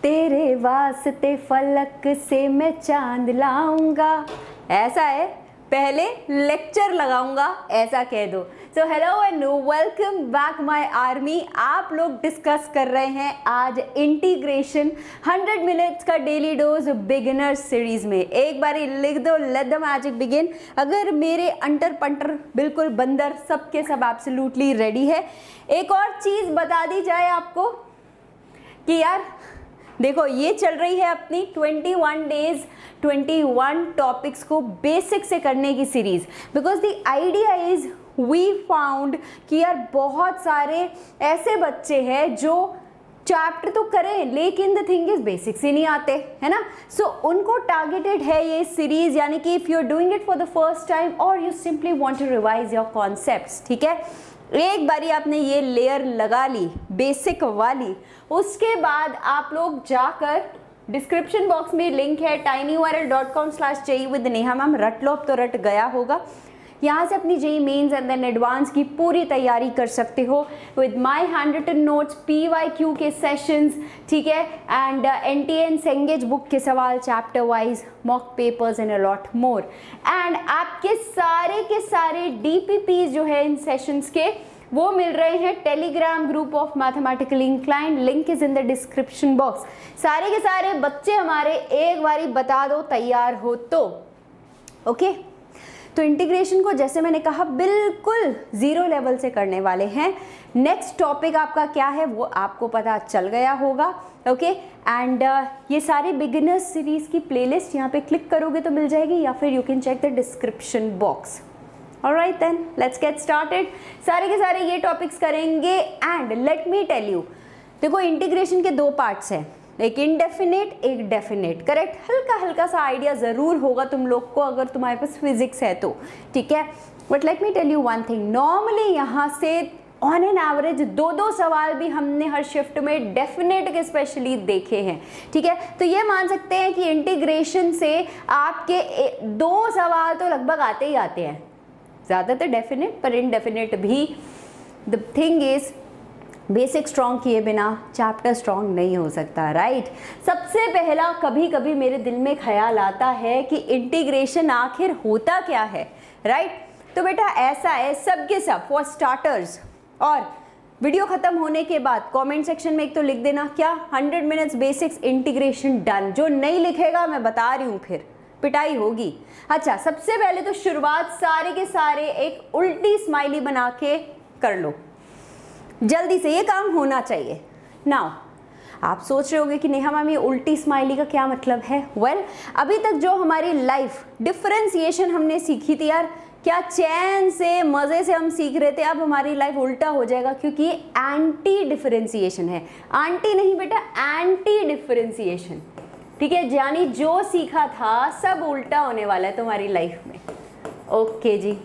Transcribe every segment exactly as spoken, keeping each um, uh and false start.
तेरे वास्ते फलक से मैं चांद लाऊंगा, ऐसा है, पहले लेक्चर लगाऊंगा ऐसा कह दो। So hello and welcome back my army. आप लोग डिस्कस कर रहे हैं आज इंटीग्रेशन हंड्रेड मिनट्स का डेली डोज बिगिनर सीरीज में। एक बारी लिख दो लेट द मैजिक बिगिन। अगर मेरे अंटर पंटर बिल्कुल बंदर सबके सब एब्सोल्युटली रेडी है। एक और चीज बता दी जाए आपको कि यार देखो ये चल रही है अपनी इक्कीस डेज इक्कीस टॉपिक्स को बेसिक से करने की series. Because the idea is we found कि यार बहुत सारे ऐसे बच्चे हैं जो चैप्टर तो करें लेकिन द थिंग इज बेसिक्स ही नहीं आते, है ना। सो so, उनको टारगेटेड है ये सीरीज, यानी कि if you are doing it for the first time और you simply want to revise your concepts, ठीक है। एक बारी आपने ये लेयर लगा ली बेसिक वाली, उसके बाद आप लोग जाकर डिस्क्रिप्शन बॉक्स में लिंक है tiny U R L dot com slash JEE with Neha ma'am. रट लो, अब तो रट गया होगा। यहाँ से अपनी JEE mains and then advance की पूरी तैयारी कर सकते हो with my handwritten notes, P Y Q के सेशंस, ठीक है, and N T N Cengage book के सवाल chapter wise, mock papers and a lot more. And आपके सारे के सारे डी पी पीज जो है इन सेशंस के वो मिल रहे हैं telegram group of mathematically inclined, link is in the description box. सारे के सारे बच्चे हमारे एक बारी बता दो तैयार हो तो, ओके okay? तो इंटीग्रेशन को जैसे मैंने कहा बिल्कुल जीरो लेवल से करने वाले हैं। नेक्स्ट टॉपिक आपका क्या है वो आपको पता चल गया होगा, ओके। एंड ये सारे बिगिनर्स सीरीज की प्लेलिस्ट यहाँ पे क्लिक करोगे तो मिल जाएगी, या फिर you can check the description box. Alright then let's get started. सारे के सारे ये टॉपिक्स करेंगे। And let me tell you, देखो इंटीग्रेशन के दो पार्ट्स हैं, एक इनडेफिनेट एक डेफिनेट, करेक्ट। हल्का हल्का सा आइडिया ज़रूर होगा तुम लोग को अगर तुम्हारे पास फिजिक्स है तो, ठीक है। But let me tell you one thing, normally यहाँ से ऑन एन एवरेज दो दो सवाल भी हमने हर शिफ्ट में डेफिनेट के स्पेशली देखे हैं, ठीक है। तो ये मान सकते हैं कि इंटीग्रेशन से आपके दो सवाल तो लगभग आते ही आते हैं, ज़्यादातर डेफिनेट पर इनडेफिनेट भी। The thing is basic strong किए बिना चैप्टर स्ट्रॉन्ग नहीं हो सकता, राइट। सबसे पहला कभी कभी मेरे दिल में ख्याल आता है कि इंटीग्रेशन आखिर होता क्या है, राइट। तो बेटा ऐसा है सबके सब फॉर स्टार्टर्स, और वीडियो ख़त्म होने के बाद कमेंट सेक्शन में एक तो लिख देना क्या hundred minutes basics integration done. जो नहीं लिखेगा मैं बता रही हूँ फिर पिटाई होगी। अच्छा, सबसे पहले तो शुरुआत सारे के सारे एक उल्टी स्माइली बना के कर लो जल्दी से, ये काम होना चाहिए। नाउ आप सोच रहे होंगे कि नेहा मैम ये उल्टी स्माइली का क्या मतलब है। वेल well, अभी तक जो हमारी लाइफ डिफरेंशिएशन हमने सीखी थी यार, क्या चैन से मज़े से हम सीख रहे थे, अब हमारी लाइफ उल्टा हो जाएगा क्योंकि ये एंटी डिफरेंशिएशन है। आंटी नहीं बेटा, एंटी डिफरेंशिएशन, ठीक है। यानी जो सीखा था सब उल्टा होने वाला है तुम्हारी लाइफ में। ओके जी,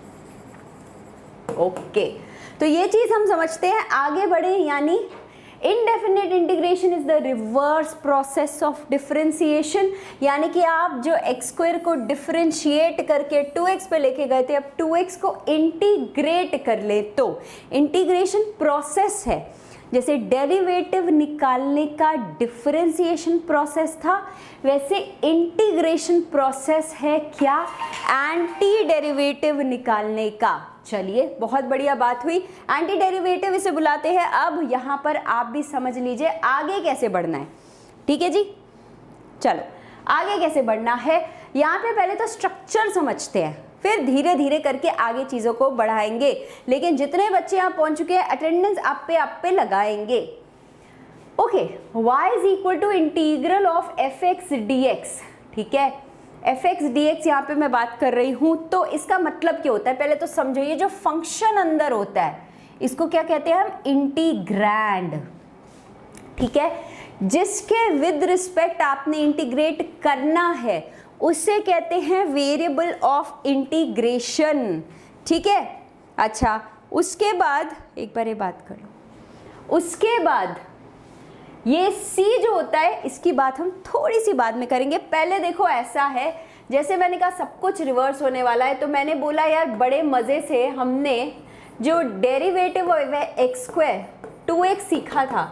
ओके। तो ये चीज़ हम समझते हैं, आगे बढ़े। यानी indefinite integration is the reverse process of differentiation, यानी कि आप जो एक्स स्क्वायर को डिफरेंशिएट करके टू एक्स पे लेके गए थे, अब टू एक्स को इंटीग्रेट कर ले तो इंटीग्रेशन प्रोसेस है। जैसे डेरिवेटिव निकालने का डिफरेंशिएशन प्रोसेस था, वैसे इंटीग्रेशन प्रोसेस है क्या, एंटी डेरिवेटिव निकालने का। चलिए बहुत बढ़िया बात हुई, एंटी डेरिवेटिव इसे बुलाते हैं। अब यहाँ पर आप भी समझ लीजिए आगे कैसे बढ़ना है, ठीक है जी। चलो आगे कैसे बढ़ना है, यहाँ पे पहले तो स्ट्रक्चर समझते हैं, फिर धीरे धीरे करके आगे चीज़ों को बढ़ाएंगे। लेकिन जितने बच्चे यहाँ पहुँच चुके हैं अटेंडेंस आप पे आप पे लगाएंगे। Okay, y is equal to integral of f x d x, ठीक है। एफ एक्स डी एक्स यहाँ पे मैं बात कर रही हूँ, तो इसका मतलब क्या होता है पहले तो समझो। ये जो फंक्शन अंदर होता है इसको क्या कहते हैं हम, इंटीग्रैंड, ठीक है। जिसके विद रिस्पेक्ट आपने इंटीग्रेट करना है उसे कहते हैं वेरिएबल ऑफ इंटीग्रेशन, ठीक है। अच्छा, उसके बाद एक बार ये बात कर लो, उसके बाद ये c जो होता है इसकी बात हम थोड़ी सी बाद में करेंगे। पहले देखो ऐसा है, जैसे मैंने कहा सब कुछ रिवर्स होने वाला है, तो मैंने बोला यार बड़े मज़े से हमने जो derivative x square two x सीखा था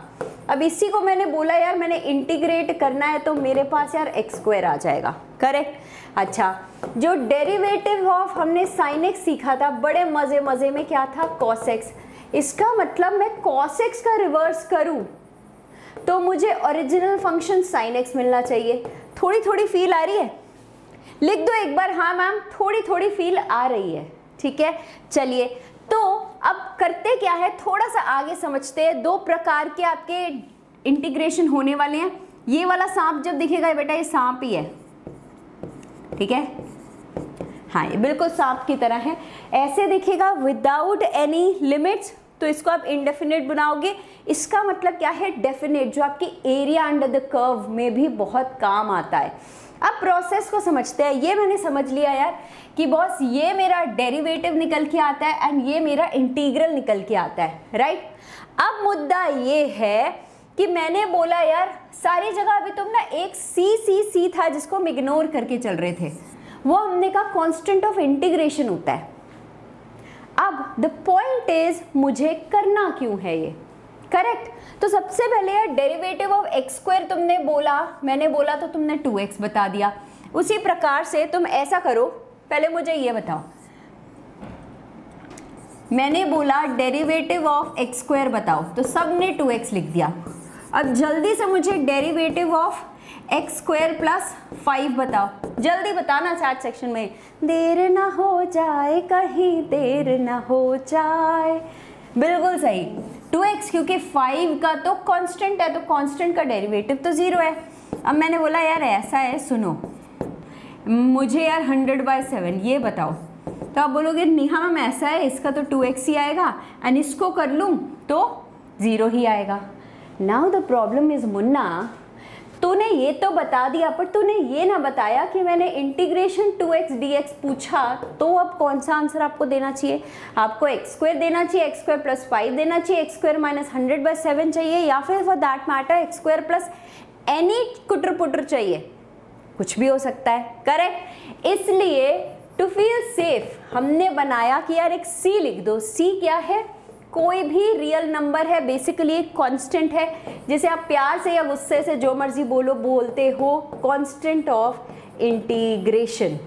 अब इसी को मैंने बोला यार मैंने इंटीग्रेट करना है तो मेरे पास यार एक्स स्क्वायर आ जाएगा, करेक्ट। अच्छा, जो डेरिवेटिव ऑफ हमने साइन एक्स सीखा था बड़े मजे मजे में, क्या था, कॉस एक्स। इसका मतलब मैं कॉस एक्स का रिवर्स करूं तो मुझे ओरिजिनल फंक्शन साइन एक्स मिलना चाहिए। थोड़ी थोड़ी फील आ रही है? लिख दो एक बार, हाँ मैम थोड़ी थोड़ी फील आ रही है, ठीक है। चलिए, तो अब करते क्या है, थोड़ा सा आगे समझते हैं। दो प्रकार के आपके इंटीग्रेशन होने वाले हैं। ये वाला सांप जब दिखेगा बेटा ये सांप ही है, ठीक है, हाँ ये बिल्कुल सांप की तरह है। ऐसे दिखेगा विदाउट एनी लिमिट्स तो इसको आप इंडेफिनिट बनाओगे। इसका मतलब क्या है, डेफिनेट, जो आपकी एरिया अंडर द कर्व में भी बहुत काम आता है। अब प्रोसेस को समझते हैं। ये मैंने समझ लिया यार कि बॉस ये मेरा डेरिवेटिव निकल के आता है एंड ये मेरा इंटीग्रल निकल के आता है, राइट। अब मुद्दा ये है कि मैंने बोला यार सारी जगह अभी तुम ना एक सी सी सी था जिसको हम इग्नोर करके चल रहे थे, वो हमने कहा कांस्टेंट ऑफ इंटीग्रेशन होता है। अब द पॉइंट इज मुझे करना क्यों है ये, करेक्ट। तो सबसे पहले यार डेरिवेटिव ऑफ एक्स स्क्वायर तुमने बोला, मैंने बोला तो तुमने टू एक्स बता दिया। उसी प्रकार से तुम ऐसा करो, पहले मुझे ये बताओ, मैंने बोला डेरिवेटिव ऑफ एक्स स्क्वायर बताओ तो सबने टू एक्स लिख दिया। अब जल्दी से मुझे derivative of x square plus five बताओ, जल्दी बताना चैट सेक्शन में, देर ना हो जाए कहीं देर ना हो जाए। बिल्कुल सही, टू एक्स, क्योंकि फाइव का तो कांस्टेंट है तो कांस्टेंट का डेरिवेटिव तो जीरो है। अब मैंने बोला यार ऐसा है, सुनो मुझे यार हंड्रेड बाय सेवन ये बताओ, तो आप बोलोगे नेहा मैम ऐसा है, इसका तो टू एक्स ही आएगा एंड इसको कर लूँ तो ज़ीरो ही आएगा। नाउ द प्रॉब्लम इज मुन्ना, तूने ये तो बता दिया पर तूने ये ना बताया कि मैंने integration two x d x पूछा तो अब कौन सा आंसर आपको देना चाहिए। आपको एक्स स्क्वायर देना चाहिए, एक्स स्क्वायर प्लस फाइव देना चाहिए, x square minus hundred by seven चाहिए, या फिर for that matter x square plus any कुटर पुटर चाहिए, कुछ भी हो सकता है, करेक्ट। इसलिए टू फील सेफ हमने बनाया कि यार एक सी लिख दो। सी क्या है, कोई भी रियल नंबर है, बेसिकली एक कांस्टेंट है, जिसे आप प्यार से या गुस्से से जो मर्जी बोलो बोलते हो, कांस्टेंट ऑफ इंटीग्रेशन।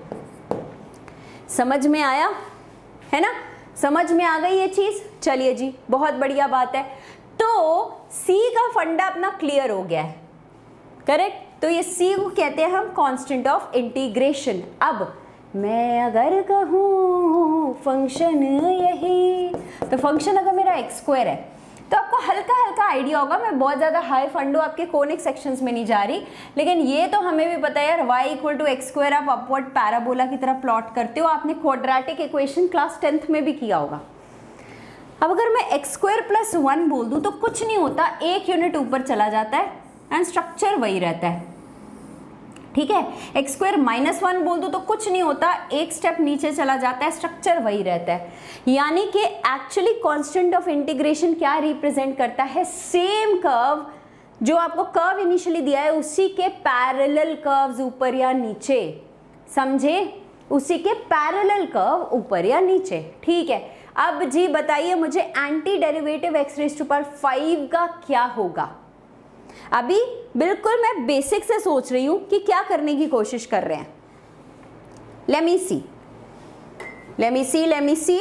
समझ में आया है ना, समझ में आ गई ये चीज। चलिए जी, बहुत बढ़िया बात है। तो सी का फंडा अपना क्लियर हो गया है, करेक्ट। तो ये सी को कहते हैं हम कांस्टेंट ऑफ इंटीग्रेशन। अब मैं अगर कहूँ फंक्शन यही, तो फंक्शन अगर मेरा एक्स स्क्वायर है तो आपको हल्का हल्का आइडिया होगा, मैं बहुत ज़्यादा हाई फंडो आपके कोनिक सेक्शंस में नहीं जा रही, लेकिन ये तो हमें भी पता है यार y equal to x square आप अपवर्ड पैराबोला की तरह प्लॉट करते हो। आपने क्वाड्रेटिक इक्वेशन क्लास टेंथ में भी किया होगा। अब अगर मैं एक्स स्क्वायर प्लस वन बोल दूँ तो कुछ नहीं होता, एक यूनिट ऊपर चला जाता है एंड स्ट्रक्चर वही रहता है, ठीक है। एक्स स्क्वायर माइनस वन बोल दो तो कुछ नहीं होता, एक स्टेप नीचे चला जाता है, स्ट्रक्चर वही रहता है। यानी कि एक्चुअली कांस्टेंट ऑफ इंटीग्रेशन क्या रिप्रेजेंट करता है, सेम कर्व जो आपको कर्व इनिशियली दिया है उसी के पैरेलल कर्व्स ऊपर या नीचे, समझे, उसी के पैरेलल कर्व ऊपर या नीचे, ठीक है। अब जी बताइए मुझे anti derivative x raise to power five का क्या होगा। अभी बिल्कुल मैं बेसिक से सोच रही हूं कि क्या करने की कोशिश कर रहे हैं। Let me see let me see let me see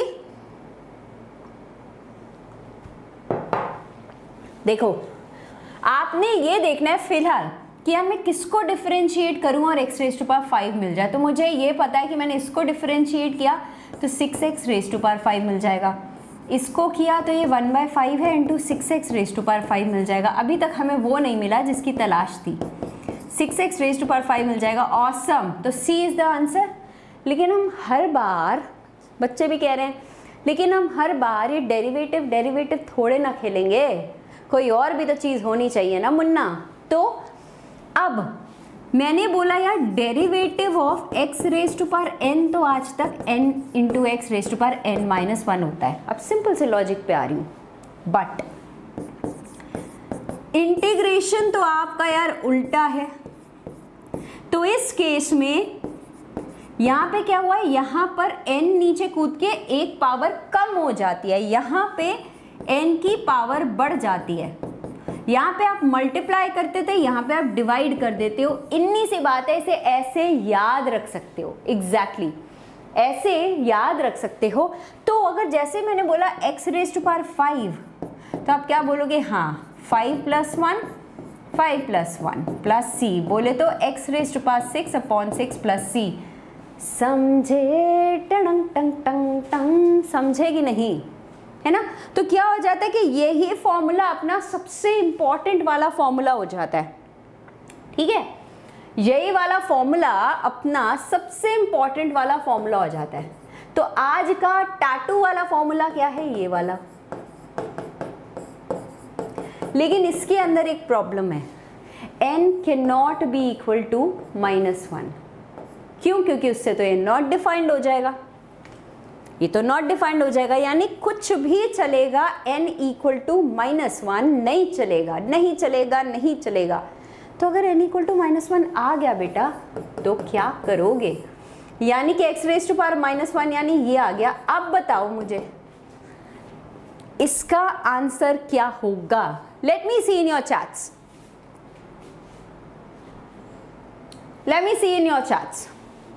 देखो, आपने ये देखना है फिलहाल कि यार मैं किसको डिफरेंशिएट करूं और x raise to power five मिल जाए। तो मुझे ये पता है कि मैंने इसको डिफरेंशिएट किया तो six x raise to power five मिल जाएगा, इसको किया तो ये वन बाय फाइव है into six x raise to power five मिल जाएगा। अभी तक हमें वो नहीं मिला जिसकी तलाश थी, six x raise to power five मिल जाएगा, ऑसम। तो सी इज़ द आंसर। लेकिन हम हर बार, बच्चे भी कह रहे हैं, लेकिन हम हर बार ये डेरिवेटिव डेरिवेटिव थोड़े ना खेलेंगे, कोई और भी तो चीज़ होनी चाहिए ना मुन्ना। तो अब मैंने बोला यार derivative of x raise to power n तो आज तक n into x raise to power n minus one होता है। अब सिंपल से लॉजिक पे आ रही हूँ, बट इंटीग्रेशन तो आपका यार उल्टा है। तो इस केस में यहाँ पे क्या हुआ है, यहाँ पर n नीचे कूद के एक पावर कम हो जाती है, यहाँ पे n की पावर बढ़ जाती है। यहाँ पे आप मल्टीप्लाई करते थे, यहाँ पे आप डिवाइड कर देते हो, इन्हीं सी बात है, इसे ऐसे याद रख सकते हो। Exactly exactly. ऐसे याद रख सकते हो। तो अगर जैसे मैंने बोला x raise to power five, तो आप क्या बोलोगे, हाँ five plus one, five plus one plus c, बोले तो x raise to power six upon six plus c. समझे, टंग टंग टंग टंग, समझेगी नहीं, है ना। तो क्या हो जाता है कि यही फॉर्मूला अपना सबसे इंपॉर्टेंट वाला फॉर्मूला हो जाता है, ठीक है। यही वाला फॉर्मूला अपना सबसे इंपॉर्टेंट वाला फॉर्मूला हो जाता है। तो आज का टैटू वाला फॉर्मूला क्या है, ये वाला। लेकिन इसके अंदर एक प्रॉब्लम है, n can not be equal to minus one. क्यों? क्योंकि उससे तो ये नॉट डिफाइंड हो जाएगा, ये तो नॉट डिफाइंड हो जाएगा, यानी कुछ भी चलेगा n equal to minus one नहीं चलेगा, नहीं चलेगा, नहीं चलेगा। तो अगर n equal to minus one आ गया बेटा, तो क्या करोगे, यानी कि x raise to power minus one, यानी ये आ गया। अब बताओ मुझे इसका आंसर क्या होगा। Let me see in your chats, let me see in your chats.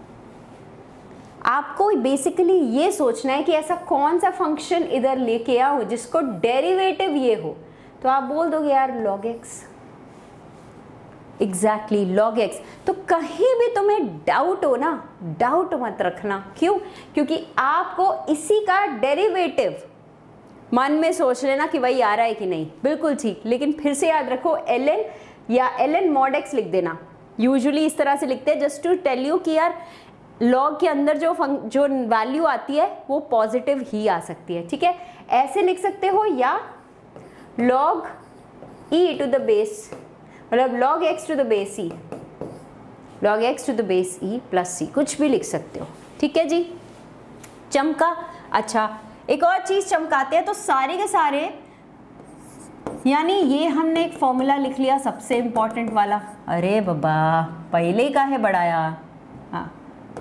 आपको बेसिकली ये सोचना है कि ऐसा कौन सा फंक्शन इधर लेके आओ जिसको डेरिवेटिव ये हो। तो आप बोल दोगे यार log x, exactly log x। तो कहीं भी तुम्हें डाउट हो ना, डाउट मत रखना। क्यों? क्योंकि आपको इसी का डेरिवेटिव मन में सोच लेना कि भाई आ रहा है कि नहीं, बिल्कुल ठीक। लेकिन फिर से याद रखो ln या ln mod x लिख देना। यूजुअली इस तरह से लिखते हैं जस्ट टू टेल यू कि यार लॉग के अंदर जो जो वैल्यू आती है वो पॉजिटिव ही आ सकती है, ठीक है। ऐसे लिख सकते हो या log e to the base, मतलब log x to the base e, log x to the base e plus सी, कुछ भी लिख सकते हो, ठीक है जी। चमका। अच्छा एक और चीज चमकाते हैं तो सारे के सारे, यानी ये हमने एक फॉर्मूला लिख लिया सबसे इंपॉर्टेंट वाला। अरे बाबा पहले का है बढ़ाया, हाँ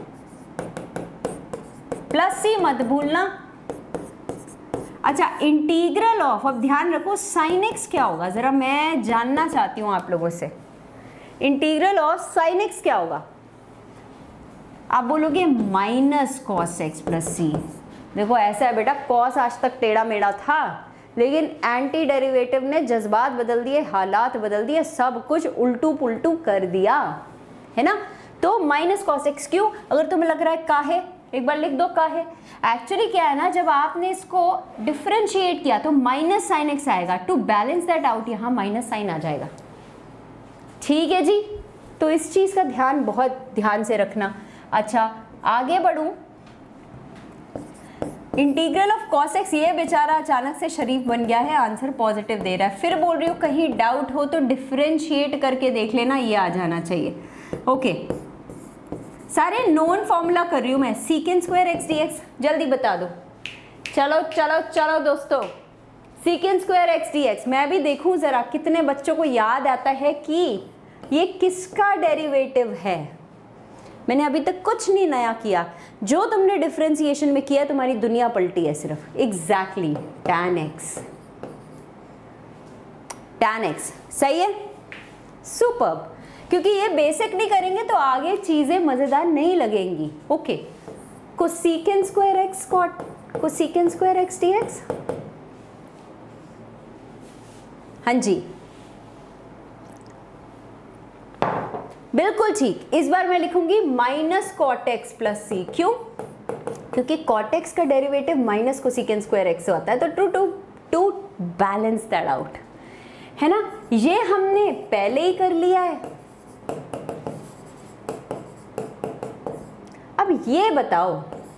प्लस सी मत भूलना। अच्छा इंटीग्रल ऑफ, अब ध्यान रखो साइन एक्स क्या होगा, जरा मैं जानना चाहती हूँ आप लोगों से। इंटीग्रल ऑफ साइन एक्स क्या होगा? आप बोलोगे minus cos x plus c. देखो ऐसा है बेटा, कॉस आज तक टेढ़ा मेढ़ा था, लेकिन एंटी डेरिवेटिव ने जज्बात बदल दिए, हालात बदल दिए, सब कुछ उल्टू पुल्टू कर दिया, है ना। तो माइनस कॉस एक्स क्यों? अगर तुम्हें लग रहा है काहे, एक बार लिख दो काहे। एक्चुअली क्या है ना, जब आपने इसको डिफरेंशिएट किया तो माइनस साइन एक्स आएगा। टू बैलेंस दैट आउट यहाँ माइनस साइन आ जाएगा, ठीक है जी। तो इस चीज का ध्यान बहुत ध्यान से रखना। अच्छा आगे बढ़ूं, इंटीग्रल ऑफ कॉस एक्स, ये बेचारा अचानक से शरीफ बन गया है, आंसर पॉजिटिव दे रहा है। फिर बोल रही हूँ कहीं डाउट हो तो डिफरेंशिएट करके देख लेना, ये आ जाना चाहिए। ओके सारे नोन फॉर्मूला कर रही हूँ मैं। Secant square x d x जल्दी बता दो। चलो चलो चलो दोस्तों, secant square x d x मैं भी देखूं जरा कितने बच्चों को याद आता है कि ये किसका डेरिवेटिव है। मैंने अभी तक कुछ नहीं नया किया, जो तुमने डिफरेंशिएशन में किया तुम्हारी दुनिया पलटी है सिर्फ। Exactly tan x, tan x सही है, सुपर्ब। क्योंकि ये बेसिक नहीं करेंगे तो आगे चीजें मजेदार नहीं लगेंगी। Okay cosecant square x cot cosecant square x d x, हाँ जी बिल्कुल ठीक। इस बार मैं लिखूंगी minus cot x plus c. क्यों? क्योंकि कॉट एक्स का derivative minus cosecant square x से होता है। तो to to to balance that out, है ना। ये हमने पहले ही कर लिया है। अब ये बताओ,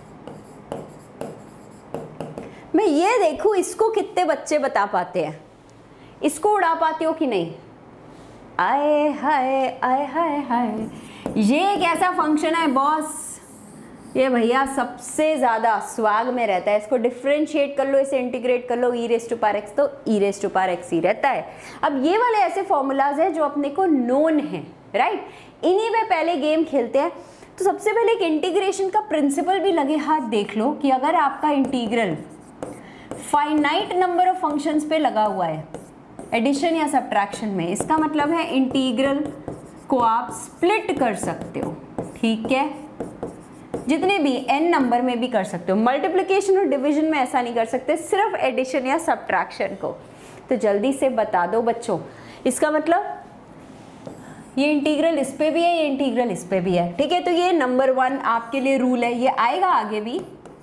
मैं ये देखूं इसको कितने बच्चे बता पाते हैं, इसको उड़ा पाते हो कि नहीं? आए हाय आए हाय हाय, ये एक ऐसा फंक्शन है बॉस, ये भैया सबसे ज्यादा स्वाग में रहता है। इसको डिफरेंशिएट कर लो, इसे इंटीग्रेट कर लो, e raise to power x तो e raise to power x ही रहता है। अब ये वाले ऐसे फॉर्मूलाज हैं जो अपने को नोन है, राइट। इन्हीं में पहले गेम खेलते हैं। तो सबसे पहले एक इंटीग्रेशन का प्रिंसिपल भी लगे हाथ देख लो कि अगर आपका integral finite number of functions पे लगा हुआ है, एडिशन या सब्ट्रैक्शन में, इसका मतलब है इंटीग्रल को आप स्प्लिट कर सकते हो, ठीक है, जितने भी n नंबर में भी कर सकते हो। मल्टीप्लिकेशन और डिवीजन में ऐसा नहीं कर सकते, सिर्फ एडिशन या सब्ट्रैक्शन को। तो जल्दी से बता दो बच्चों, इसका मतलब ये इंटीग्रल इस पे भी है, ये इंटीग्रल इस पे भी है, ठीक है। तो ये नंबर वन आपके लिए रूल है, ये आएगा आगे भी।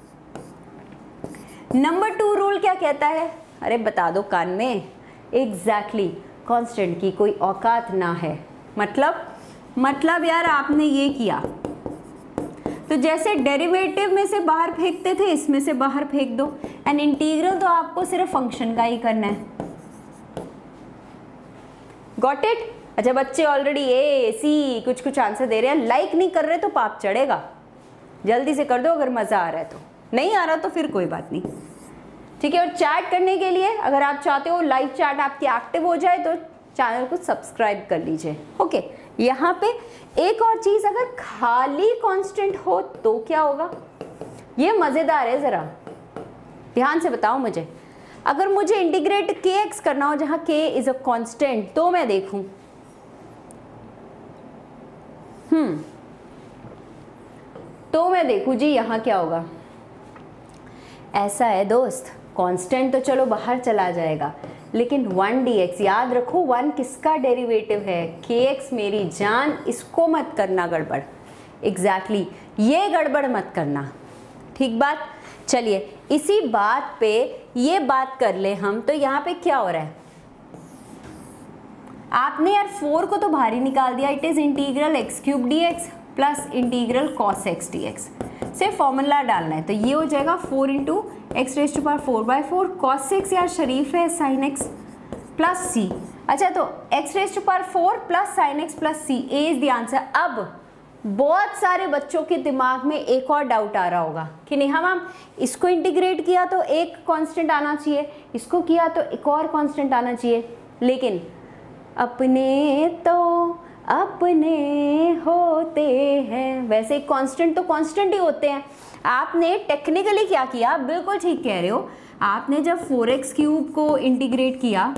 नंबर टू रूल क्या कहता है, अरे बता दो कान में, एग्जैक्टली कांस्टेंट की कोई औकात ना है। मतलब मतलब यार आपने ये किया तो जैसे डेरिवेटिव में से बाहर फेंकते थे, इसमें से बाहर फेंक दो। एंड इंटीग्रल तो आपको सिर्फ फंक्शन का ही करना है। Got it? अच्छा बच्चे ऑलरेडी ए सी कुछ कुछ आंसर दे रहे हैं, लाइक नहीं कर रहे तो पाप चढ़ेगा, जल्दी से कर दो अगर मज़ा आ रहा है। तो नहीं आ रहा तो फिर कोई बात नहीं, ठीक है। और चैट करने के लिए अगर आप चाहते हो लाइव चैट आपकी एक्टिव हो जाए तो चैनल को सब्सक्राइब कर लीजिए, ओके। यहाँ पे एक और चीज़, अगर खाली कांस्टेंट हो तो क्या होगा, ये मज़ेदार है, ज़रा ध्यान से बताओ मुझे। अगर मुझे इंटीग्रेट के एक्स करना हो जहाँ के इज अ कांस्टेंट, तो मैं देखूं हम्म तो मैं देखूं जी यहाँ क्या होगा। ऐसा है दोस्त, कांस्टेंट तो चलो बाहर चला जाएगा, लेकिन वन डी एक्स याद रखो, वन किसका डेरिवेटिव है, के एक्स मेरी जान, इसको मत करना गड़बड़, एग्जैक्टली exactly, ये गड़बड़ मत करना, ठीक बात। चलिए इसी बात पे ये बात कर ले हम, तो यहाँ पे क्या हो रहा है, आपने यार फोर को तो बाहर ही निकाल दिया, it is integral x cube d x plus integral cos x d x. सिर्फ फॉर्मूला डालना है, तो ये हो जाएगा four into x raise to power four by four, cos x यार शरीफ है साइन एक्स प्लस सी। अच्छा तो x raise to power four plus sine x plus c, A is the answer. अब बहुत सारे बच्चों के दिमाग में एक और डाउट आ रहा होगा कि नेहा मैम इसको इंटीग्रेट किया तो एक कांस्टेंट आना चाहिए, इसको किया तो एक और कांस्टेंट आना चाहिए, लेकिन अपने तो अपने होते हैं, वैसे कांस्टेंट तो कांस्टेंट ही होते हैं। आपने टेक्निकली क्या किया, बिल्कुल ठीक कह रहे हो, आपने जब फोर एक्स क्यूब को इंटीग्रेट किया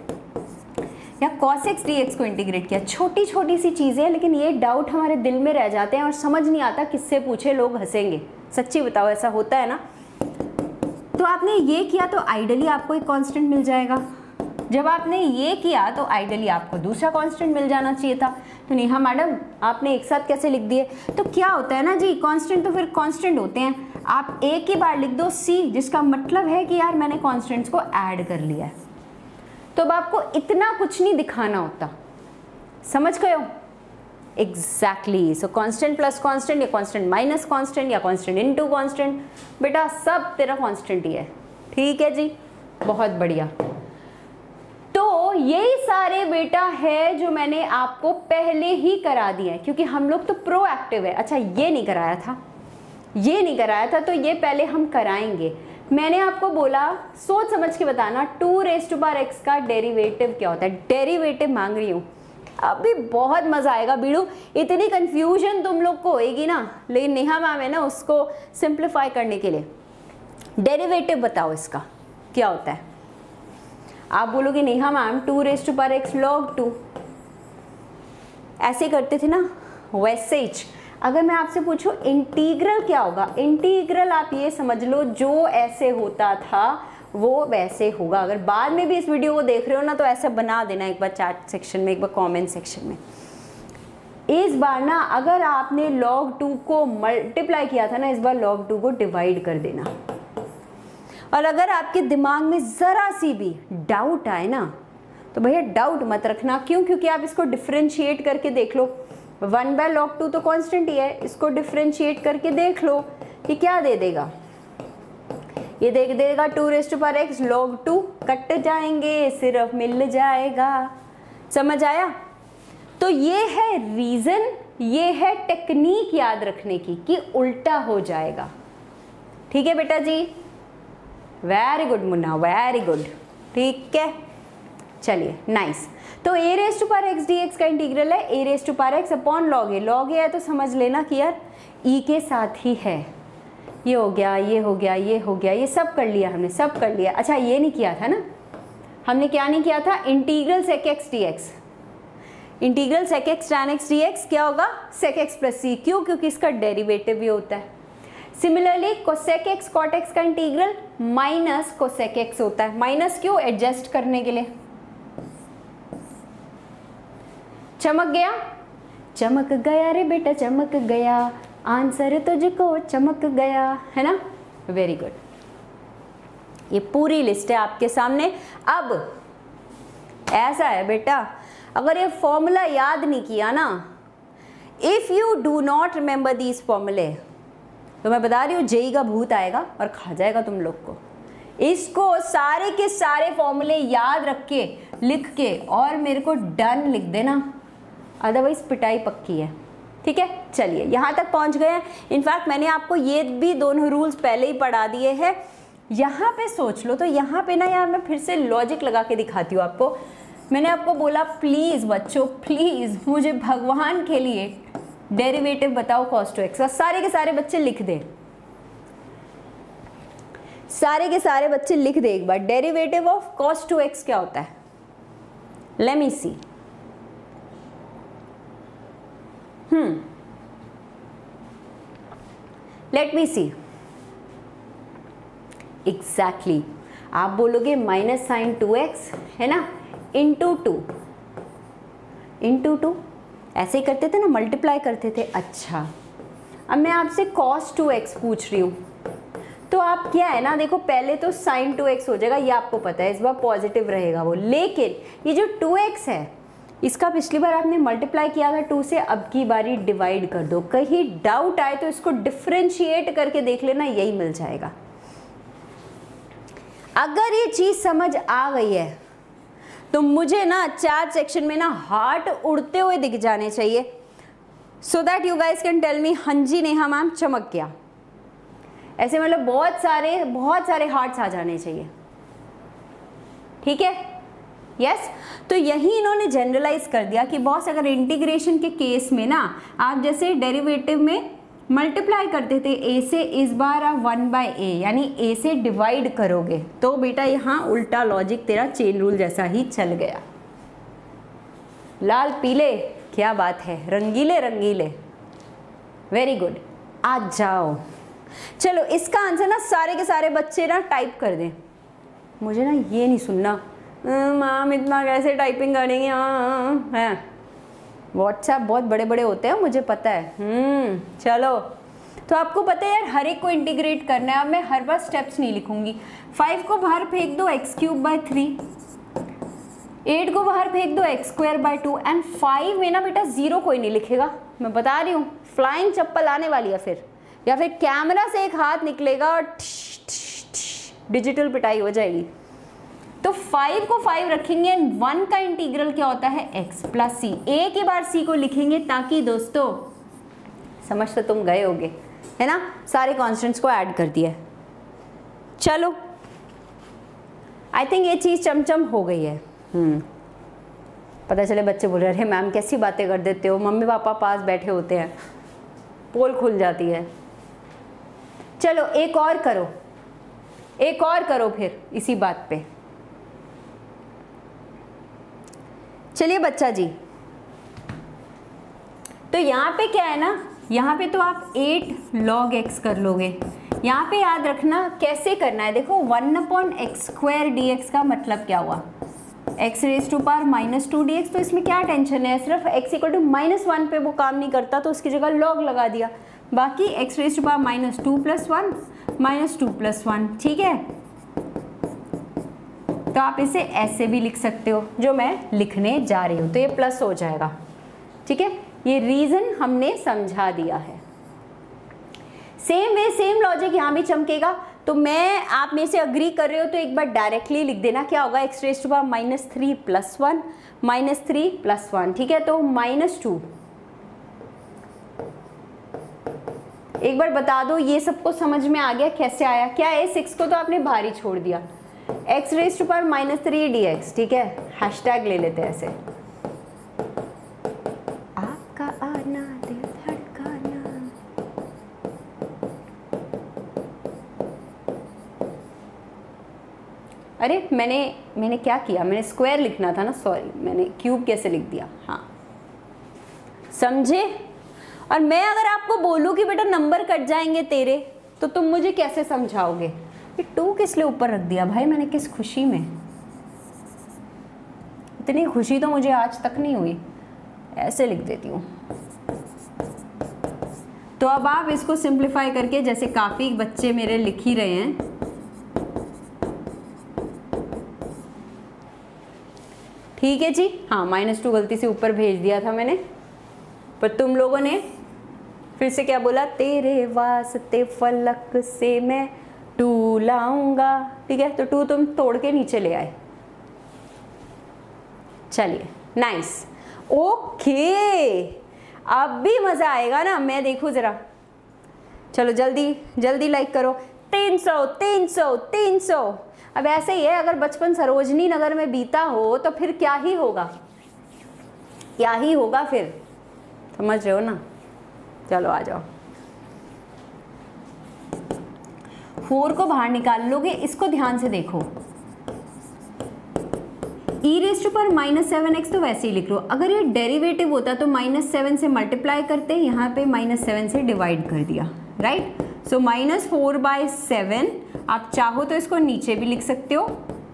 या cos x dx को इंटीग्रेट किया, छोटी छोटी सी चीज़ें हैं, लेकिन ये डाउट हमारे दिल में रह जाते हैं और समझ नहीं आता किससे पूछे, लोग हंसेंगे, सच्ची बताओ ऐसा होता है ना। तो आपने ये किया तो आइडियली आपको एक कांस्टेंट मिल जाएगा, जब आपने ये किया तो आइडियली आपको दूसरा कांस्टेंट मिल जाना चाहिए था। तो नेहा मैडम आपने एक साथ कैसे लिख दिए, तो क्या होता है ना जी, कांस्टेंट तो फिर कांस्टेंट होते हैं, आप एक ही बार लिख दो सी, जिसका मतलब है कि यार मैंने कांस्टेंट्स को ऐड कर लिया है। तो अब आपको इतना कुछ नहीं दिखाना होता, समझ गए हो, exactly. So constant plus constant या कांस्टेंट माइनस कांस्टेंट या कांस्टेंट इनटू कांस्टेंट, बेटा सब तेरा कांस्टेंट ही है, ठीक है जी, बहुत बढ़िया। तो यही सारे बेटा है जो मैंने आपको पहले ही करा दिए हैं, क्योंकि हम लोग तो प्रोएक्टिव है। अच्छा ये नहीं कराया था, ये नहीं कराया था, तो ये पहले हम कराएंगे। मैंने आपको बोला सोच समझ के बताना, two raise to power x का डेरिवेटिव क्या होता है, डेरिवेटिव मांग रही हूँ। अभी बहुत मज़ा आएगा बीड़ू, इतनी कंफ्यूजन तुम लोग को होएगी ना, लेकिन नेहा मैम है ना उसको सिंप्लीफाई करने के लिए। डेरिवेटिव बताओ इसका क्या होता है। आप बोलोगे Neha ma'am two raise to power x log two, ऐसे करते थे ना, वैसे ही। अगर मैं आपसे पूछूं इंटीग्रल क्या होगा, इंटीग्रल आप ये समझ लो जो ऐसे होता था वो वैसे होगा। अगर बाद में भी इस वीडियो को देख रहे हो ना तो ऐसा बना देना एक बार चैट सेक्शन में, एक बार कमेंट सेक्शन में। इस बार ना अगर आपने लॉग टू को मल्टीप्लाई किया था ना, इस बार लॉग टू को डिवाइड कर देना। और अगर आपके दिमाग में ज़रा सी भी डाउट आए ना तो भैया डाउट मत रखना, क्यों, क्योंकि आप इसको डिफ्रेंशिएट करके देख लो। वन बाय लॉग टू तो कांस्टेंट ही है, इसको डिफ्रेंशिएट करके देख लो कि क्या दे देगा। ये दे देगा two raise to power x log two, cut जाएंगे सिर्फ मिल जाएगा, समझ आया। तो ये है रीज़न, ये है टेक्निक याद रखने की कि उल्टा हो जाएगा। ठीक है बेटा जी, वेरी गुड मुन्ना, वेरी गुड, ठीक है। चलिए नाइस। तो a raise to power x d x का इंटीग्रल है a raise to power x upon log a. Log a है तो समझ लेना कि यार ई के साथ ही है। ये हो गया, ये हो गया, ये हो गया, ये सब कर लिया हमने, सब कर लिया। अच्छा ये नहीं किया था ना, हमने क्या नहीं किया था, integral sec x d x, integral sec x tan x d x क्या होगा, सेक एक्स प्लस सी, क्यों, क्योंकि इसका डेरिवेटिव भी होता है। Similarly cosec x cot x का इंटीग्रल माइनस कोसेक एक्स होता है, माइनस क्यों, एडजस्ट करने के लिए। चमक गया, चमक गया रे बेटा चमक गया, आंसर तुझको चमक गया, है ना, वेरी गुड। ये पूरी लिस्ट है आपके सामने। अब ऐसा है बेटा, अगर ये फॉर्मूला याद नहीं किया ना, if you do not remember these फॉर्मूले, तो मैं बता रही हूँ जेई का भूत आएगा और खा जाएगा तुम लोग को। इसको सारे के सारे फॉर्मूले याद रख के लिख के और मेरे को डन लिख देना, अदरवाइज पिटाई पक्की है, ठीक है। चलिए यहाँ तक पहुँच गए हैं। इनफैक्ट मैंने आपको ये भी दोनों रूल्स पहले ही पढ़ा दिए हैं। यहाँ पे सोच लो, तो यहाँ पे ना यार मैं फिर से लॉजिक लगा के दिखाती हूँ आपको। मैंने आपको बोला प्लीज़ बच्चों प्लीज़ मुझे भगवान के लिए डेरिवेटिव बताओ कॉस टू एक्स का। सारे के सारे बच्चे लिख दे, सारे के सारे बच्चे लिख दे एक बार, derivative of cos two x क्या होता है। Let me see, hmm let me see exactly, आप बोलोगे माइनस साइन टू एक्स है ना, इंटू टू, इंटू टू ऐसे ही करते थे ना, मल्टीप्लाई करते थे। अच्छा अब मैं आपसे कॉस टू एक्स पूछ रही हूँ, तो आप क्या है ना, देखो पहले तो साइन टू एक्स हो जाएगा, ये आपको पता है, इस बार पॉजिटिव रहेगा वो, लेकिन ये जो टू एक्स है इसका पिछली बार आपने मल्टीप्लाई किया था टू से, अब की बारी डिवाइड कर दो। कहीं डाउट आए तो इसको डिफ्रेंशिएट करके देख लेना, यही मिल जाएगा। अगर ये चीज समझ आ गई है तो मुझे ना चार सेक्शन में ना हार्ट उड़ते हुए दिख जाने चाहिए, so that you guys can tell me हाँ जी नेहा मैम चमक गया, ऐसे मतलब बहुत सारे बहुत सारे हार्ट्स आ जाने चाहिए, ठीक है। Yes yes? तो यही इन्होंने जनरलाइज कर दिया कि बॉस अगर इंटीग्रेशन के केस में ना आप जैसे डेरिवेटिव में मल्टीप्लाई करते थे ए से, इस बार आप वन बाय ए यानी ए से डिवाइड करोगे, तो बेटा यहाँ उल्टा लॉजिक तेरा चेन रूल जैसा ही चल गया। लाल पीले क्या बात है, रंगीले रंगीले, वेरी गुड, आ जाओ। चलो इसका आंसर ना सारे के सारे बच्चे ना टाइप कर दें, मुझे ना ये नहीं सुनना मैम इतना कैसे टाइपिंग करेंगे, हाँ हैं व्हाट्सएप बहुत बड़े बड़े होते हैं मुझे पता है। हम्म चलो, तो आपको पता है यार हर एक को इंटीग्रेट करना है। अब मैं हर बार स्टेप्स नहीं लिखूंगी। फाइव को बाहर फेंक दो, x cube by three, eight को बाहर फेंक दो, x square by two, and five में ना बेटा जीरो कोई नहीं लिखेगा, मैं बता रही हूँ, फ्लाइंग चप्पल आने वाली है फिर, या फिर कैमरा से एक हाथ निकलेगा और डिजिटल पिटाई हो जाएगी। तो फाइव को फाइव रखेंगे, वन का इंटीग्रल क्या होता है, एक्स प्लस सी, एक ही बार सी को लिखेंगे ताकि दोस्तों समझ तो तुम गए होगे, है ना, सारे कॉन्स्टेंट्स को ऐड कर दिया। चलो आई थिंक ये चीज चमचम हो गई है। हम्म पता चले बच्चे बोल रहे अरे मैम कैसी बातें कर देते हो, मम्मी पापा पास बैठे होते हैं, पोल खुल जाती है। चलो एक और करो, एक और करो फिर इसी बात पे। चलिए बच्चा जी, तो यहाँ पे क्या है ना, यहाँ पे तो आप एट लॉग एक्स कर लोगे। यहाँ पे याद रखना कैसे करना है, देखो one upon x square d x का मतलब क्या हुआ, x raise to power minus two d x. तो इसमें क्या टेंशन है, सिर्फ x equal to minus one पे वो काम नहीं करता तो उसकी जगह लॉग लगा दिया। बाकी x raise to power minus two plus one minus two plus one, ठीक है। तो आप इसे ऐसे भी लिख सकते हो जो मैं लिखने जा रही हूँ, तो ये प्लस हो जाएगा, ठीक है। ये रीजन हमने समझा दिया है। सेम वे सेम लॉजिक यहाँ भी चमकेगा। तो मैं आप मेरे से अग्री कर रहे हो तो एक बार डायरेक्टली लिख देना, क्या होगा, x raise to power minus three plus one minus three plus one, ठीक है। तो माइनस टू, एक बार बता दो ये सबको समझ में आ गया कैसे आया, क्या है, सिक्स को तो आपने बाहर ही छोड़ दिया, x raise to power minus three d x, ठीक है। हैशटैग ले लेते हैं ऐसे, आपका आना दिल धड़काना। अरे मैंने मैंने क्या किया, मैंने स्क्वायर लिखना था ना, सॉरी मैंने क्यूब कैसे लिख दिया। हाँ समझे। और मैं अगर आपको बोलूँ कि बेटा नंबर कट जाएंगे तेरे, तो तुम मुझे कैसे समझाओगे कि टू किस लिए ऊपर रख दिया भाई मैंने, किस खुशी में। इतनी खुशी तो मुझे आज तक नहीं हुई। ऐसे लिख देती हूँ। तो अब आप इसको सिंप्लीफाई करके, जैसे काफ़ी बच्चे मेरे लिख ही रहे हैं, ठीक है जी। हाँ माइनस टू गलती से ऊपर भेज दिया था मैंने, पर तुम लोगों ने फिर से क्या बोला, तेरे वास्ते फलक से मैं टू लाऊंगा। ठीक है, तो टू तुम तोड़ के नीचे ले आए। चलिए नाइस, ओके अब भी मज़ा आएगा ना। मैं देखूँ ज़रा, चलो जल्दी जल्दी लाइक करो। तीन सौ तीन सौ तीन सौ। अब ऐसे ही है, अगर बचपन सरोजनी नगर में बीता हो तो फिर क्या ही होगा, क्या ही होगा फिर, समझ रहे हो ना। चलो आ जाओ। फोर को बाहर निकाल लोगे, इसको ध्यान से देखो। ई रेज टू पर माइनस सेवन एक्स तो वैसे ही लिख लो। अगर ये डेरिवेटिव होता तो माइनस सेवन से मल्टीप्लाई करते, यहाँ पे माइनस सेवन से डिवाइड कर दिया, right. So minus four by seven, आप चाहो तो इसको नीचे भी लिख सकते हो।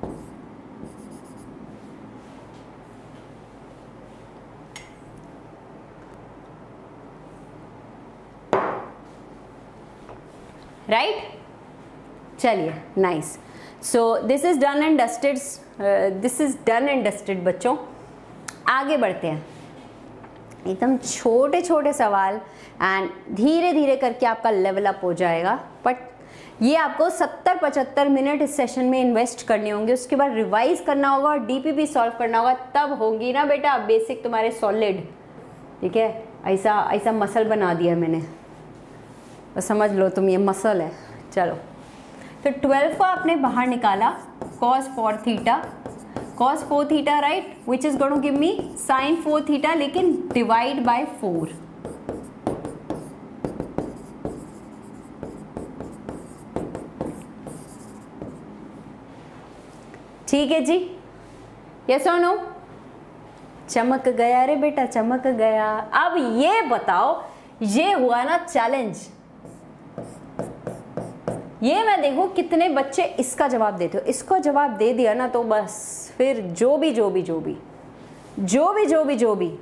Right right? चलिए nice. So this is done and dusted, this is done and dusted बच्चों। आगे बढ़ते हैं, एकदम छोटे छोटे सवाल एंड धीरे धीरे करके आपका लेवल अप हो जाएगा। बट ये आपको सत्तर पचहत्तर मिनट इस सेशन में इन्वेस्ट करने होंगे, उसके बाद रिवाइज करना होगा और डीपीपी सॉल्व करना होगा, तब होगी ना बेटा बेसिक तुम्हारे सॉलिड। ठीक है, ऐसा ऐसा मसल बना दिया मैंने, तो समझ लो तुम ये मसल है। चलो, तो ट्वेल्व को आपने बाहर निकाला, cos four theta, cos four theta right, which is going to give me sine four theta, लेकिन डिवाइड बाय फोर। ठीक है जी, यस और नो। चमक गया रे बेटा, चमक गया। अब ये बताओ, ये हुआ ना चैलेंज, ये मैं देखूं कितने बच्चे इसका जवाब देते हो। इसको जवाब दे दिया ना तो बस फिर जो भी जो भी जो भी जो भी जो भी जो भी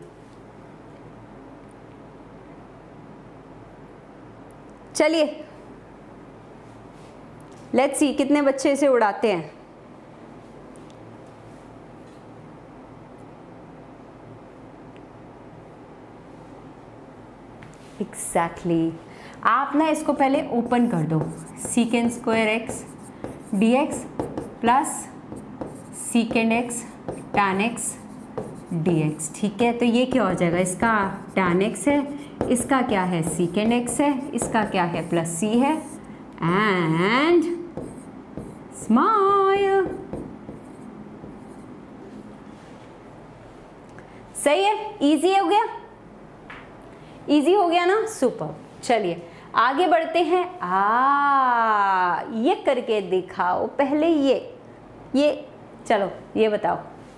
चलिए लेट्स सी कितने बच्चे इसे उड़ाते हैं। Exactly exactly. आप ना इसको पहले ओपन कर दो, secant square x d x plus secant x tan x d x. ठीक है, तो ये क्या हो जाएगा, इसका टैन एक्स है, इसका क्या है सीकेंड एक्स है, इसका क्या है प्लस सी है, एंड स्माइल। सही है, इजी हो गया, इजी हो गया ना, सुपर। चलिए आगे बढ़ते हैं। आ ये करके दिखाओ पहले, ये ये चलो ये बताओ,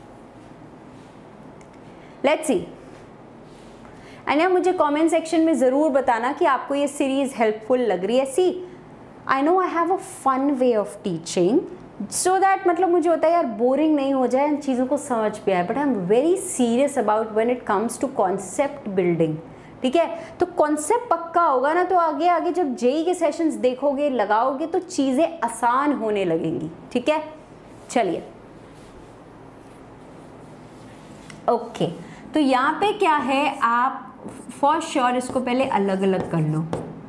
लेट्स सी। एंड यार मुझे कमेंट सेक्शन में ज़रूर बताना कि आपको ये सीरीज़ हेल्पफुल लग रही है। See I know I have a fun way of teaching, so that मतलब मुझे होता है यार बोरिंग नहीं हो जाए, इन चीज़ों को समझ पे आए, but I am very serious about when it comes to concept building. ठीक है, तो कॉन्सेप्ट पक्का होगा ना तो आगे आगे जब जेई के सेशंस देखोगे लगाओगे तो चीज़ें आसान होने लगेंगी। ठीक है, चलिए ओके। तो यहाँ पे क्या है, आप फॉर श्योर इसको पहले अलग अलग कर लो।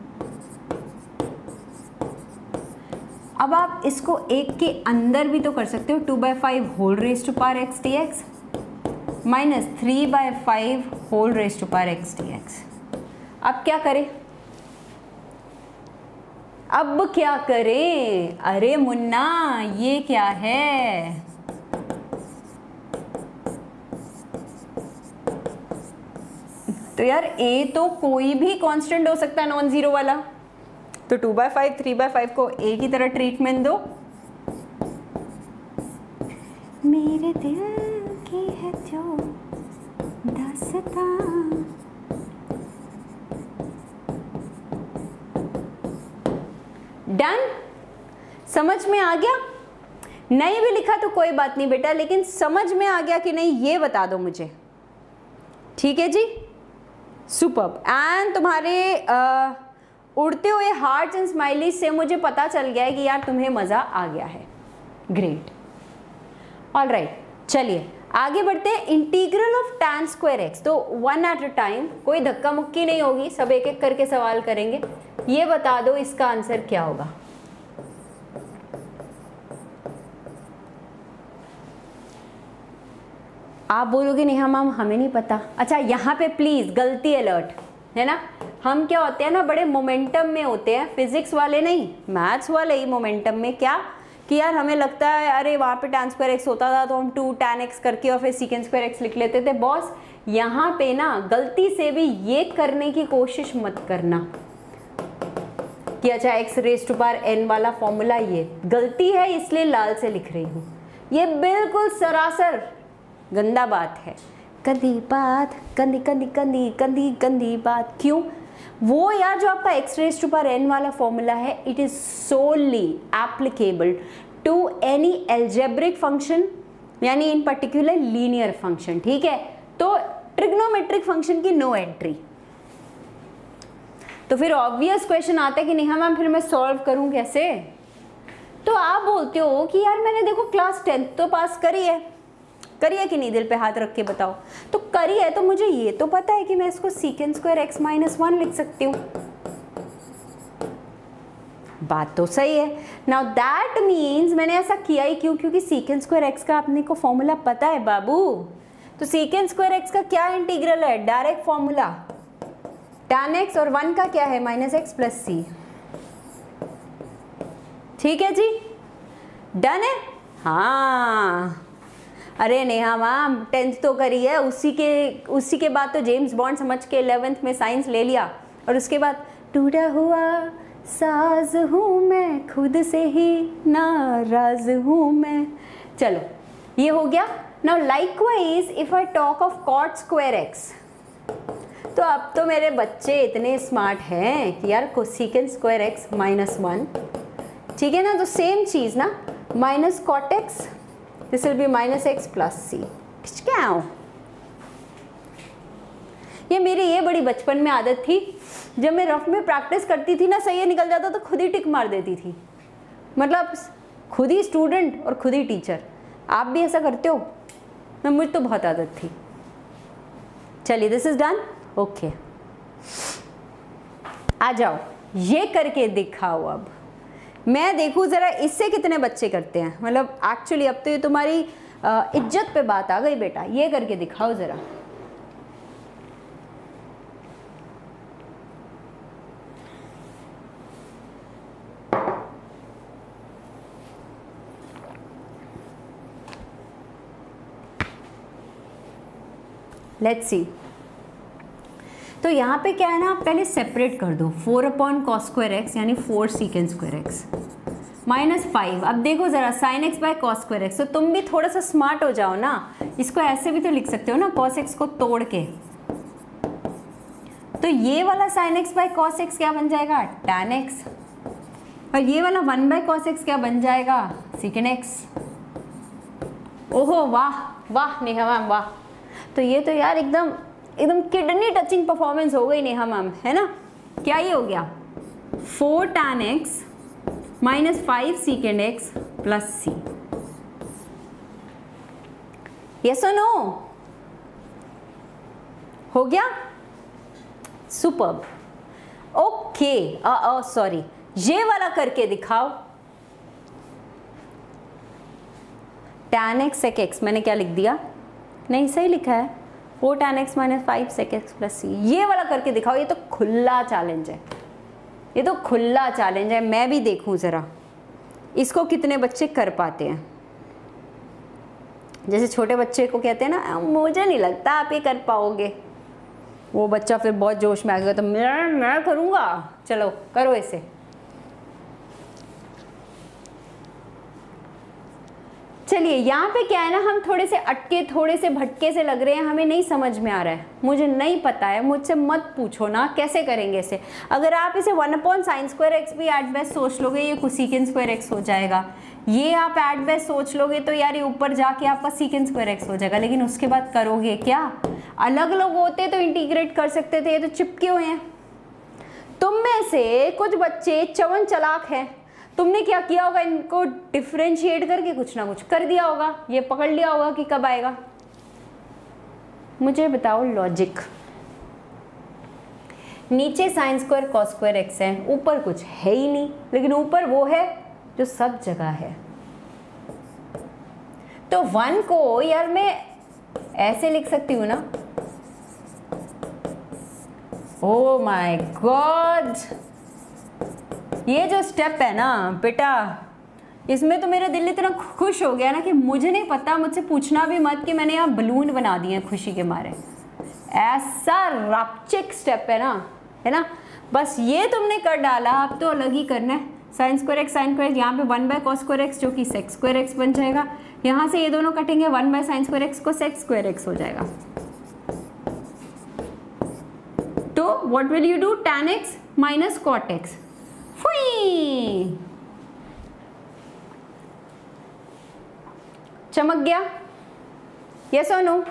अब आप इसको एक के अंदर भी तो कर सकते हो, two by five whole raise to power x d x minus three by five whole raise to power x d x. अब क्या करें, अब क्या करें, अरे मुन्ना ये क्या है, तो यार ए तो कोई भी कांस्टेंट हो सकता है नॉन जीरो वाला, तो two by five three by five को ए की तरह ट्रीटमेंट दो। मेरे दिल की है जो दास्तां। डन, समझ में आ गया? नहीं भी लिखा तो कोई बात नहीं बेटा, लेकिन समझ में आ गया कि नहीं ये बता दो मुझे। ठीक है जी, सुपर्ब। एंड तुम्हारे आ, उड़ते हुए हार्ट्स एंड स्माइलीज से मुझे पता चल गया है कि यार तुम्हें मज़ा आ गया है। ग्रेट, ऑल राइट, चलिए आगे बढ़ते हैं। Integral of tan square x, तो वन एट अ टाइम, कोई धक्का मुक्की नहीं होगी, सब एक एक करके सवाल करेंगे। ये बता दो इसका आंसर क्या होगा। आप बोलोगे नहीं हम हमें नहीं पता। अच्छा, यहाँ पे प्लीज गलती अलर्ट है ना। हम क्या होते हैं ना, बड़े मोमेंटम में होते हैं, फिजिक्स वाले नहीं, मैथ्स वाले ही मोमेंटम में। क्या कि यार हमें लगता है अरे वहाँ पे tan स्क्वायर एक्स होता था तो हम टू tan एक्स करके और फिर secant स्क्वायर एक्स लिख लेते थे। बॉस यहाँ पे ना गलती से भी ये करने की कोशिश मत करना कि अच्छा x raise to power n वाला फॉर्मूला, ये गलती है इसलिए लाल से लिख रही हूँ। ये बिल्कुल सरासर गंदा बात है, गंदी बात, गंदी गंदी गंदी गंदी गंदी बात। क्यों? वो यार जो आपका x raise to power n वाला फॉर्मूला है, it is solely applicable to any algebraic function, यानी इन पर्टिकुलर लीनियर फंक्शन। ठीक है, तो ट्रिग्नोमेट्रिक फंक्शन की नो एंट्री। तो फिर ऑब्वियस क्वेश्चन आता है कि नहीं मैम फिर मैं सॉल्व करूं कैसे। तो आप बोलते हो कि यार मैंने देखो क्लास टेंथ तो पास करी है, करी है कि नहीं, दिल पे हाथ रख के बताओ। तो करी है तो मुझे ये तो पता है कि मैं इसको secant square x minus one लिख सकती हूँ। बात तो सही है। नाउ दैट मीन्स मैंने ऐसा किया ही क्यों? क्योंकि secant स्क्वायर एक्स का अपने को फॉर्मूला पता है बाबू। तो secant स्क्वायर एक्स का क्या इंटीग्रल है? डायरेक्ट फॉर्मूला tan एक्स, और वन का क्या है? Minus x plus c. ठीक है जी, डन है। हाँ अरे नेहा मैम टेंथ तो करी है, उसी के उसी के बाद तो जेम्स बॉन्ड समझ के इलेवेंथ में साइंस ले लिया, और उसके बाद टूटा हुआ साज हूँ मैं, खुद से ही नाराज हूँ मैं। चलो ये हो गया। Now likewise if I talk of cot square x, तो अब तो मेरे बच्चे इतने स्मार्ट हैं कि यार cosecant square x minus one, ठीक है ना। तो सेम चीज़ ना, minus cot x, this will be minus x plus c. क्या हो ये मेरी ये बड़ी बचपन में आदत थी, जब मैं रफ में प्रैक्टिस करती थी ना, सही निकल जाता तो खुद ही टिक मार देती थी। मतलब खुद ही स्टूडेंट और खुद ही टीचर। आप भी ऐसा करते हो? मैं मुझे तो बहुत आदत थी। चलिए दिस इज डन, ओके आ जाओ ये करके दिखाओ। अब मैं देखूं जरा इससे कितने बच्चे करते हैं। मतलब एक्चुअली अब तो ये तुम्हारी इज्जत पे बात आ गई बेटा, ये करके दिखाओ जरा। Let's see. तो यहाँ पे क्या है ना, आप पहले सेपरेट कर दो। Four upon cos square x यानी four secant square x minus five. अब देखो जरा sine x by cos square x. तो तुम भी थोड़ा सा स्मार्ट हो जाओ ना, इसको ऐसे भी तो लिख सकते हो ना, कॉस एक्स को तोड़ के। तो ये वाला sine x by cos x क्या बन जाएगा? Tan x. और ये वाला वन बाय कॉस एक्स क्या बन जाएगा? Secant x. ओहो वाह वाह नेहा मैम वाह। तो ये तो यार एकदम एकदम किडनी टचिंग परफॉर्मेंस हो गई नेहा मैम, है ना। क्या ये हो गया? Four tan x minus five secant x plus c. Yes और नो? हो गया? सुपर्ब। ओके सॉरी, ये वाला करके दिखाओ। टैन एक्स सेक एक्स मैंने क्या लिख दिया? नहीं सही लिखा है, four tan x minus five sec x plus c. ये वाला करके दिखाओ। ये तो खुला चैलेंज है, ये तो खुला चैलेंज है। मैं भी देखूं जरा इसको कितने बच्चे कर पाते हैं। जैसे छोटे बच्चे को कहते हैं ना, मुझे नहीं लगता आप ये कर पाओगे, वो बच्चा फिर बहुत जोश में आ गया तो मैं मैं करूँगा। चलो करो इसे। चलिए यहाँ पे क्या है ना, हम थोड़े से अटके, थोड़े से भटके से लग रहे हैं, हमें नहीं समझ में आ रहा है, मुझे नहीं पता है, मुझसे मत पूछो ना कैसे करेंगे इसे। अगर आप इसे one upon sine square x भी एट बेस्ट सोच लोगे, ये कोसेकेंट स्क्वायर एक्स हो जाएगा। ये आप एट बेस्ट सोच लोगे तो यार ये ऊपर जाके आपका सीकेंट स्क्वायर एक्स हो जाएगा। लेकिन उसके बाद करोगे क्या? अलग अलग होते तो इंटीग्रेट कर सकते थे, ये तो चिपके हुए हैं। तुम में से कुछ बच्चे चवन चलाक हैं, तुमने क्या किया होगा, इनको डिफरेंशिएट करके कुछ ना कुछ कर दिया होगा, ये पकड़ लिया होगा कि कब आएगा। मुझे बताओ लॉजिक। नीचे sine square cos square x है, ऊपर कुछ है ही नहीं, लेकिन ऊपर वो है जो सब जगह है। तो वन को यार मैं ऐसे लिख सकती हूँ ना, ओ माय गॉड, ये जो स्टेप है ना बेटा, इसमें तो मेरा दिल इतना खुश हो गया ना कि मुझे नहीं पता, मुझसे पूछना भी मत कि मैंने यहाँ बलून बना दिए हैं खुशी के मारे। ऐसा रापचिक स्टेप है ना, है ना। बस ये तुमने कर डाला, अब तो अलग ही करना है। Sine square x sine square, यहाँ पे one by cos square x जो कि सेक्स स्क्वायर एक्स बन जाएगा। यहाँ से ये दोनों कटेंगे, one by sine square x को सेक्स स्क्वायर एक्स हो जाएगा। तो what will you do, tan x minus cot x. फुई, चमक गया, यस और नो?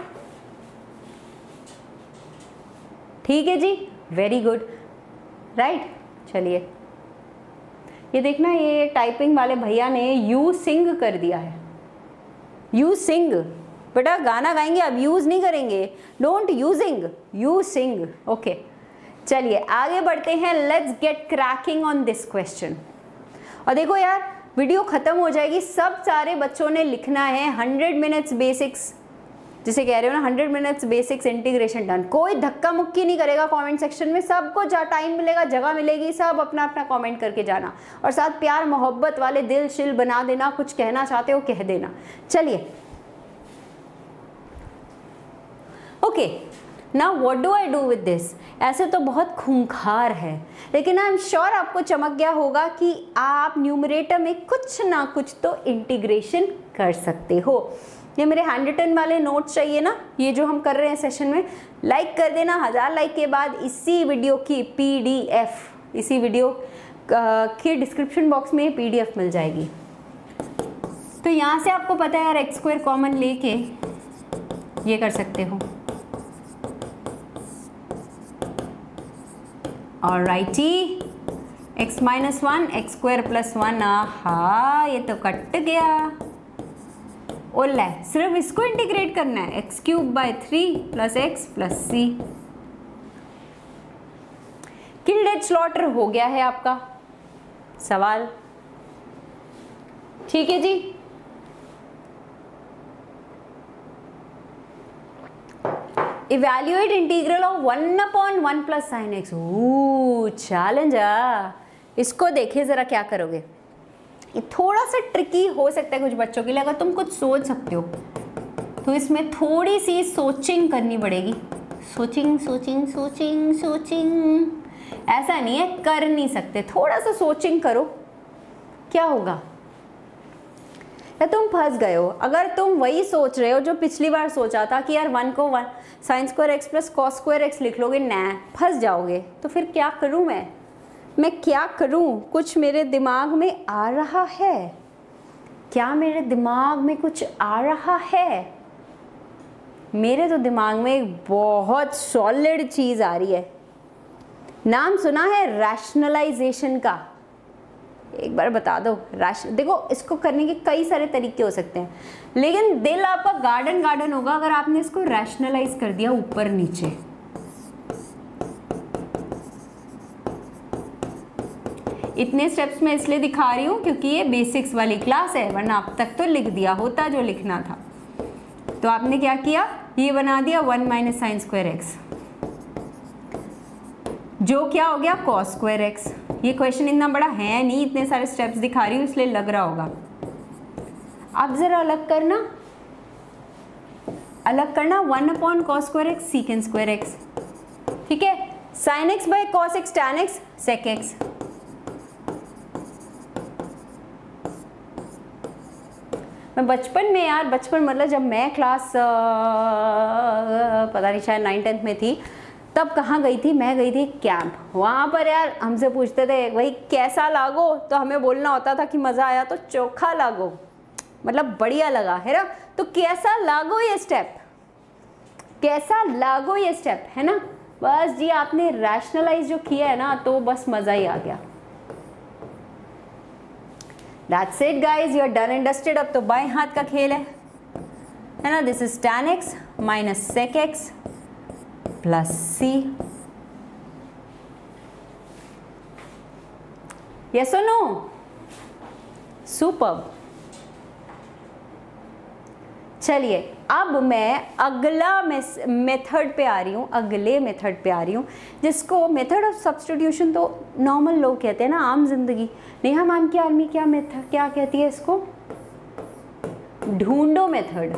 ठीक है जी, वेरी गुड, राइट। चलिए ये देखना, ये टाइपिंग वाले भैया ने यू सिंग कर दिया है। यू सिंग, बेटा गाना गाएंगे अब, यूज नहीं करेंगे, don't using, you sing. Okay चलिए आगे बढ़ते हैं, let's get cracking on this question. और देखो यार वीडियो खत्म हो जाएगी, सब सारे बच्चों ने लिखना है हंड्रेड मिनट्स बेसिक्स, जिसे कह रहे हो ना hundred minutes basics integration done. कोई धक्का मुक्की नहीं करेगा कमेंट सेक्शन में, सबको जहाँ टाइम मिलेगा, जगह मिलेगी, सब अपना अपना कमेंट करके जाना, और साथ प्यार मोहब्बत वाले दिल शिल बना देना, कुछ कहना चाहते हो कह देना। चलिए okay, now what do I do with this. ऐसे तो बहुत खूंखार है, लेकिन आई एम श्योर आपको चमक गया होगा कि आप न्यूमरेटर में कुछ ना कुछ तो इंटीग्रेशन कर सकते हो। ये मेरे हैंड रिटन वाले नोट्स चाहिए ना, ये जो हम कर रहे हैं सेशन में, लाइक कर देना। हज़ार लाइक के बाद इसी वीडियो की पीडीएफ, इसी वीडियो के डिस्क्रिप्शन बॉक्स में पीडीएफ मिल जाएगी। तो यहाँ से आपको पता है यार, एक्स स्क्वायर कॉमन लेके ये कर सकते हो। Alrighty, x minus one x square plus one, आहा ये तो कट गया। ओला सिर्फ इसको इंटीग्रेट करना है, x cube by three plus x plus c. Killed as slaughter हो गया है आपका सवाल, ठीक है जी। Evaluate integral of one upon one plus sine x. Oh challenge है, इसको देखिए जरा क्या करोगे। ये थोड़ा सा ट्रिकी हो सकता है कुछ बच्चों के लिए, अगर तुम कुछ सोच सकते हो तो इसमें थोड़ी सी सोचिंग करनी पड़ेगी। सोचिंग सोचिंग सोचिंग सोचिंग, ऐसा नहीं है कर नहीं सकते, थोड़ा सा सोचिंग करो क्या होगा। या तुम फंस गए हो, अगर तुम वही सोच रहे हो जो पिछली बार सोचा था कि यार वन को one sine square x plus cos square x लिख लोगे, ना फंस जाओगे। तो फिर क्या करूं मैं मैं क्या करूं? कुछ मेरे दिमाग में आ रहा है क्या? मेरे दिमाग में कुछ आ रहा है? मेरे तो दिमाग में एक बहुत सॉलिड चीज़ आ रही है। नाम सुना है रैशनलाइजेशन का? एक बार बता दो। रैश देखो, इसको करने के कई सारे तरीके हो सकते हैं, लेकिन दिल आपका गार्डन गार्डन होगा अगर आपने इसको रैशनलाइज कर दिया ऊपर नीचे। इतने स्टेप्स में इसलिए दिखा रही हूँ क्योंकि ये बेसिक्स वाली क्लास है, वरना अब तक तो लिख दिया होता जो लिखना था। तो आपने क्या किया, ये बना दिया one minus sine square x, जो क्या हो गया कॉस स्क्वायर एक्स। ये क्वेश्चन इतना बड़ा है नहीं, इतने सारे स्टेप्स दिखा रही हूँ इसलिए लग रहा होगा। अब जरा अलग करना, अलग करना one upon cos square x secant square x, ठीक है। Sine x by cos x tan x sec x. मैं मैं बचपन में यार, बचपन मतलब जब मैं क्लास पता नहीं शायद नाइन टेंथ में थी, तब कहाँ गई थी, मैं गई थी कैंप। वहाँ पर यार हमसे पूछते थे भाई कैसा लागो, तो हमें बोलना होता था कि मज़ा आया तो चोखा लागो, मतलब बढ़िया लगा है ना। तो कैसा लागो ये स्टेप, कैसा लागो ये स्टेप, है ना। बस जी आपने रैशनलाइज जो किया है ना, तो बस मज़ा ही आ गया। That's it guys, you are done and dusted। अब तो बाएं हाथ का खेल है, है ना। This is tan x minus sec x plus c। yes or no? Superb. चलिए अब मैं अगला मेथड पे आ रही हूँ, अगले मेथड पे आ रही हूँ, जिसको मेथड ऑफ सब्स्टिट्यूशन तो नॉर्मल लोग कहते हैं ना, आम जिंदगी। नेहा मैम की आर्मी क्या मेथड क्या कहती है इसको, ढूंढो मेथड।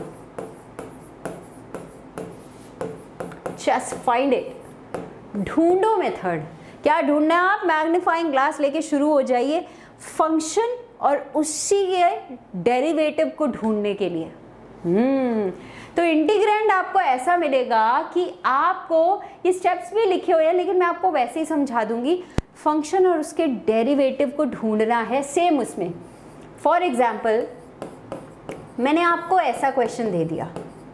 जस्ट फाइंड इट, ढूंढो मेथड। क्या ढूंढना है आप, मैग्नीफाइंग ग्लास लेके शुरू हो जाइए फंक्शन और उसी के डेरिवेटिव को ढूंढने के लिए। हम्म तो इंटीग्रेंड आपको ऐसा मिलेगा कि आपको ये स्टेप्स भी लिखे हुए हैं, लेकिन मैं आपको वैसे ही समझा दूंगी। फंक्शन और उसके डेरिवेटिव को ढूंढना है सेम उसमें। फॉर एग्जाम्पल मैंने आपको ऐसा क्वेश्चन दे दिया,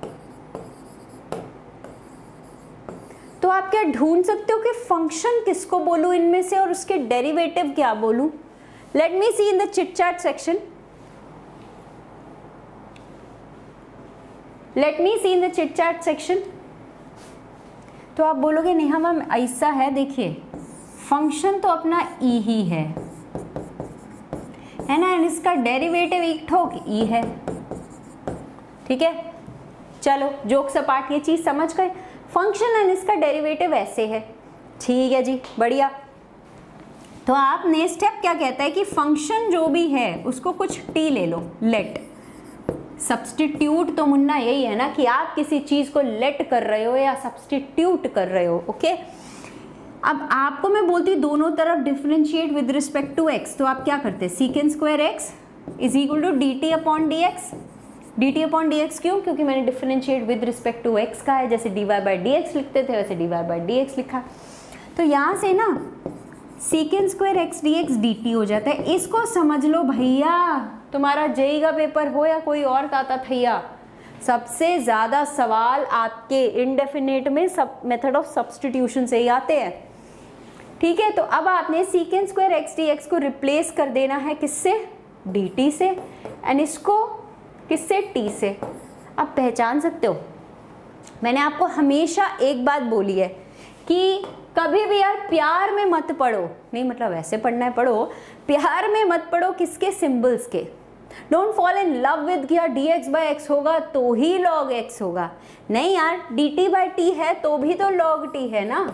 तो आप क्या ढूंढ सकते हो कि फंक्शन किसको बोलूं इनमें से और उसके डेरिवेटिव क्या बोलूं। Let me see in the chit chat section, let me see in the chit chat section. तो आप बोलोगे नेहा मैम ऐसा है, देखिए फंक्शन तो अपना ई ही है, है ना, इसका डेरिवेटिव एक ठोक ई है। ठीक है, चलो जोक सपाट ये चीज समझ गए। फंक्शन एंड इसका डेरिवेटिव ऐसे है, ठीक है जी, बढ़िया। तो आपने स्टेप क्या कहता है कि फंक्शन जो भी है उसको कुछ टी ले लो, लेट। सब्स्टिट्यूट तो मुन्ना यही है ना कि आप किसी चीज को लेट कर रहे हो या सब्स्टिट्यूट कर रहे हो। ओके, अब आपको मैं बोलती हूँ दोनों तरफ differentiate with respect to x, तो आप क्या करते हैं, secant square x is equal to d t upon d x. D t upon d x क्यों, क्योंकि मैंने differentiate with respect to x का है, जैसे d y by d x लिखते थे वैसे d y by d x लिखा। तो यहाँ से ना secant square x d x d t हो जाता है। इसको समझ लो भैया, तुम्हारा जेई का पेपर हो या कोई और का थैया, सबसे ज़्यादा सवाल आपके इंडेफिनेट में सब मेथड ऑफ सब्स्टिट्यूशन से ही आते हैं। ठीक है, तो अब आपने secant square x d x को रिप्लेस कर देना है किससे, डी टी से, एंड इसको किससे, टी से। अब पहचान सकते हो, मैंने आपको हमेशा एक बात बोली है कि कभी भी यार प्यार में मत पढ़ो, नहीं मतलब ऐसे पढ़ना है पढ़ो, प्यार में मत पढ़ो किसके, सिंबल्स के। Don't fall in love with कि यार डी एक्स बाई एक्स होगा तो ही लॉग एक्स होगा, नहीं यार डी टी बाई टी है तो भी तो लॉग टी है ना।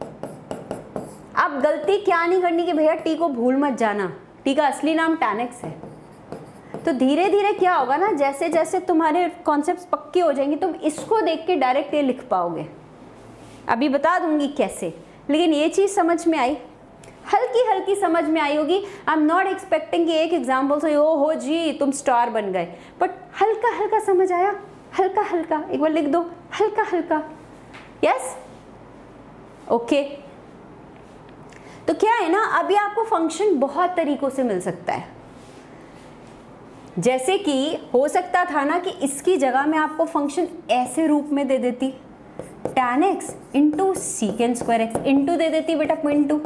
अब गलती क्या नहीं करनी कि भैया टी को भूल मत जाना, टी का असली नाम tan x है। तो धीरे धीरे क्या होगा ना, जैसे जैसे तुम्हारे कॉन्सेप्ट्स पक्के हो जाएंगे तुम इसको देख के डायरेक्ट ये लिख पाओगे। अभी बता दूंगी कैसे, लेकिन ये चीज़ समझ में आई, हल्की हल्की समझ में आई होगी। आई एम नॉट एक्सपेक्टिंग कि एक एग्जाम्पल से ओ हो जी तुम स्टार बन गए, बट हल्का हल्का समझ आया, हल्का हल्का, एक बार लिख दो हल्का हल्का। Yes, okay. तो क्या है ना, अभी आपको फंक्शन बहुत तरीकों से मिल सकता है। जैसे कि हो सकता था ना कि इसकी जगह मैं आपको फंक्शन ऐसे रूप में दे देती, tan x into secant square x, into दे देती बेटा इंटू।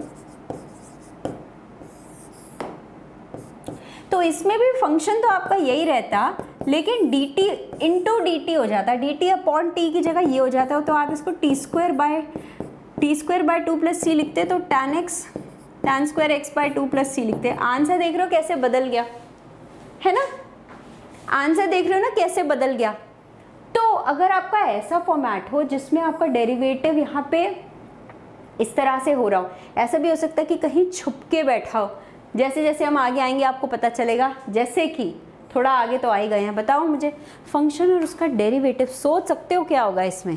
तो इसमें भी फंक्शन तो आपका यही रहता, लेकिन dt इंटू डी टी हो जाता, dt अपॉन टी की जगह ये हो जाता, तो आप इसको t square by t square by two plus c लिखते, तो tan x tan square x by two plus c लिखते। आंसर देख रहे हो कैसे बदल गया है ना, आंसर देख रहे हो ना कैसे बदल गया। तो अगर आपका ऐसा फॉर्मेट हो जिसमें आपका डेरिवेटिव यहाँ पे इस तरह से हो रहा हो, ऐसा भी हो सकता है कि कहीं छुप के बैठा हो। जैसे जैसे हम आगे आएंगे आपको पता चलेगा, जैसे कि थोड़ा आगे तो आ ही गए हैं। बताओ मुझे फंक्शन और उसका डेरिवेटिव, सोच सकते हो क्या होगा इसमें।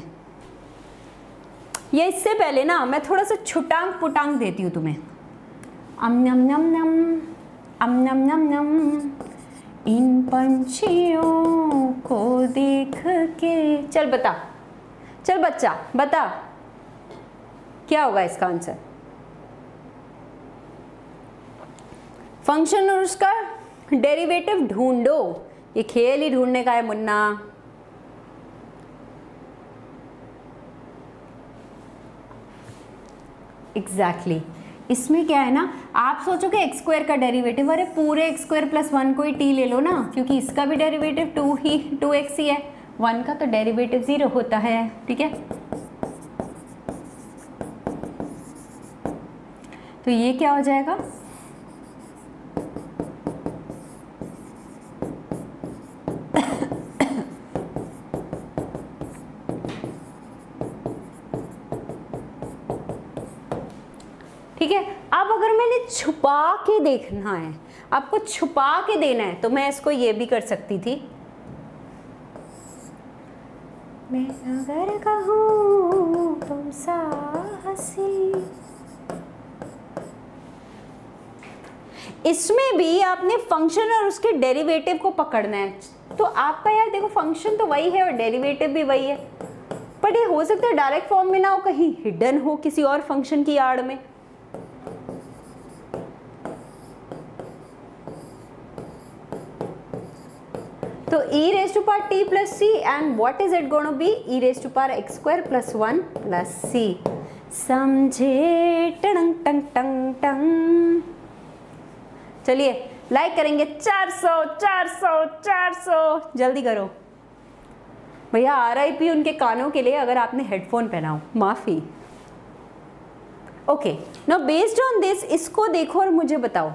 ये इससे पहले ना मैं थोड़ा सा छुटांग पुटांग देती हूँ तुम्हें। अम नम नम नम, अम नम नम नम, इन पंछियों को देख के। चल बता, चल बच्चा बता क्या होगा इसका आंसर। फंक्शन और उसका डेरिवेटिव ढूंढो। ये खेल ही ढूंढने का है मुन्ना। Exactly exactly. इसमें क्या है ना, आप सोचोगे एक्स स्क्वायर का डेरिवेटिव, अरे पूरे एक्स स्क्वायर प्लस वन को ही टी ले लो ना, क्योंकि इसका भी डेरिवेटिव टू ही टू एक्स ही है, वन का तो डेरिवेटिव जीरो होता है। ठीक है, तो ये क्या हो जाएगा, ठीक है। अब अगर मैंने छुपा के देखना है, आपको छुपा के देना है, तो मैं इसको ये भी कर सकती थी, मैं अगर कहूँ तुम साहसी। इसमें भी आपने फंक्शन और उसके डेरिवेटिव को पकड़ना है। तो आपका यार देखो फंक्शन तो वही है और डेरिवेटिव भी वही है, बट ये हो सकता है डायरेक्ट फॉर्म में ना हो, कहीं हिडन हो किसी और फंक्शन की आड़ में। तो e raised to power t plus c, and what is it going to be? e raised to power x square plus one plus c. समझे टंग टंग टंग टंग। चलिए लाइक करेंगे चार सौ चार सौ चार सौ, जल्दी करो भैया। आर आई पी उनके कानों के लिए अगर आपने हेडफोन पहना हो, माफी। Okay, now based on this इसको देखो और मुझे बताओ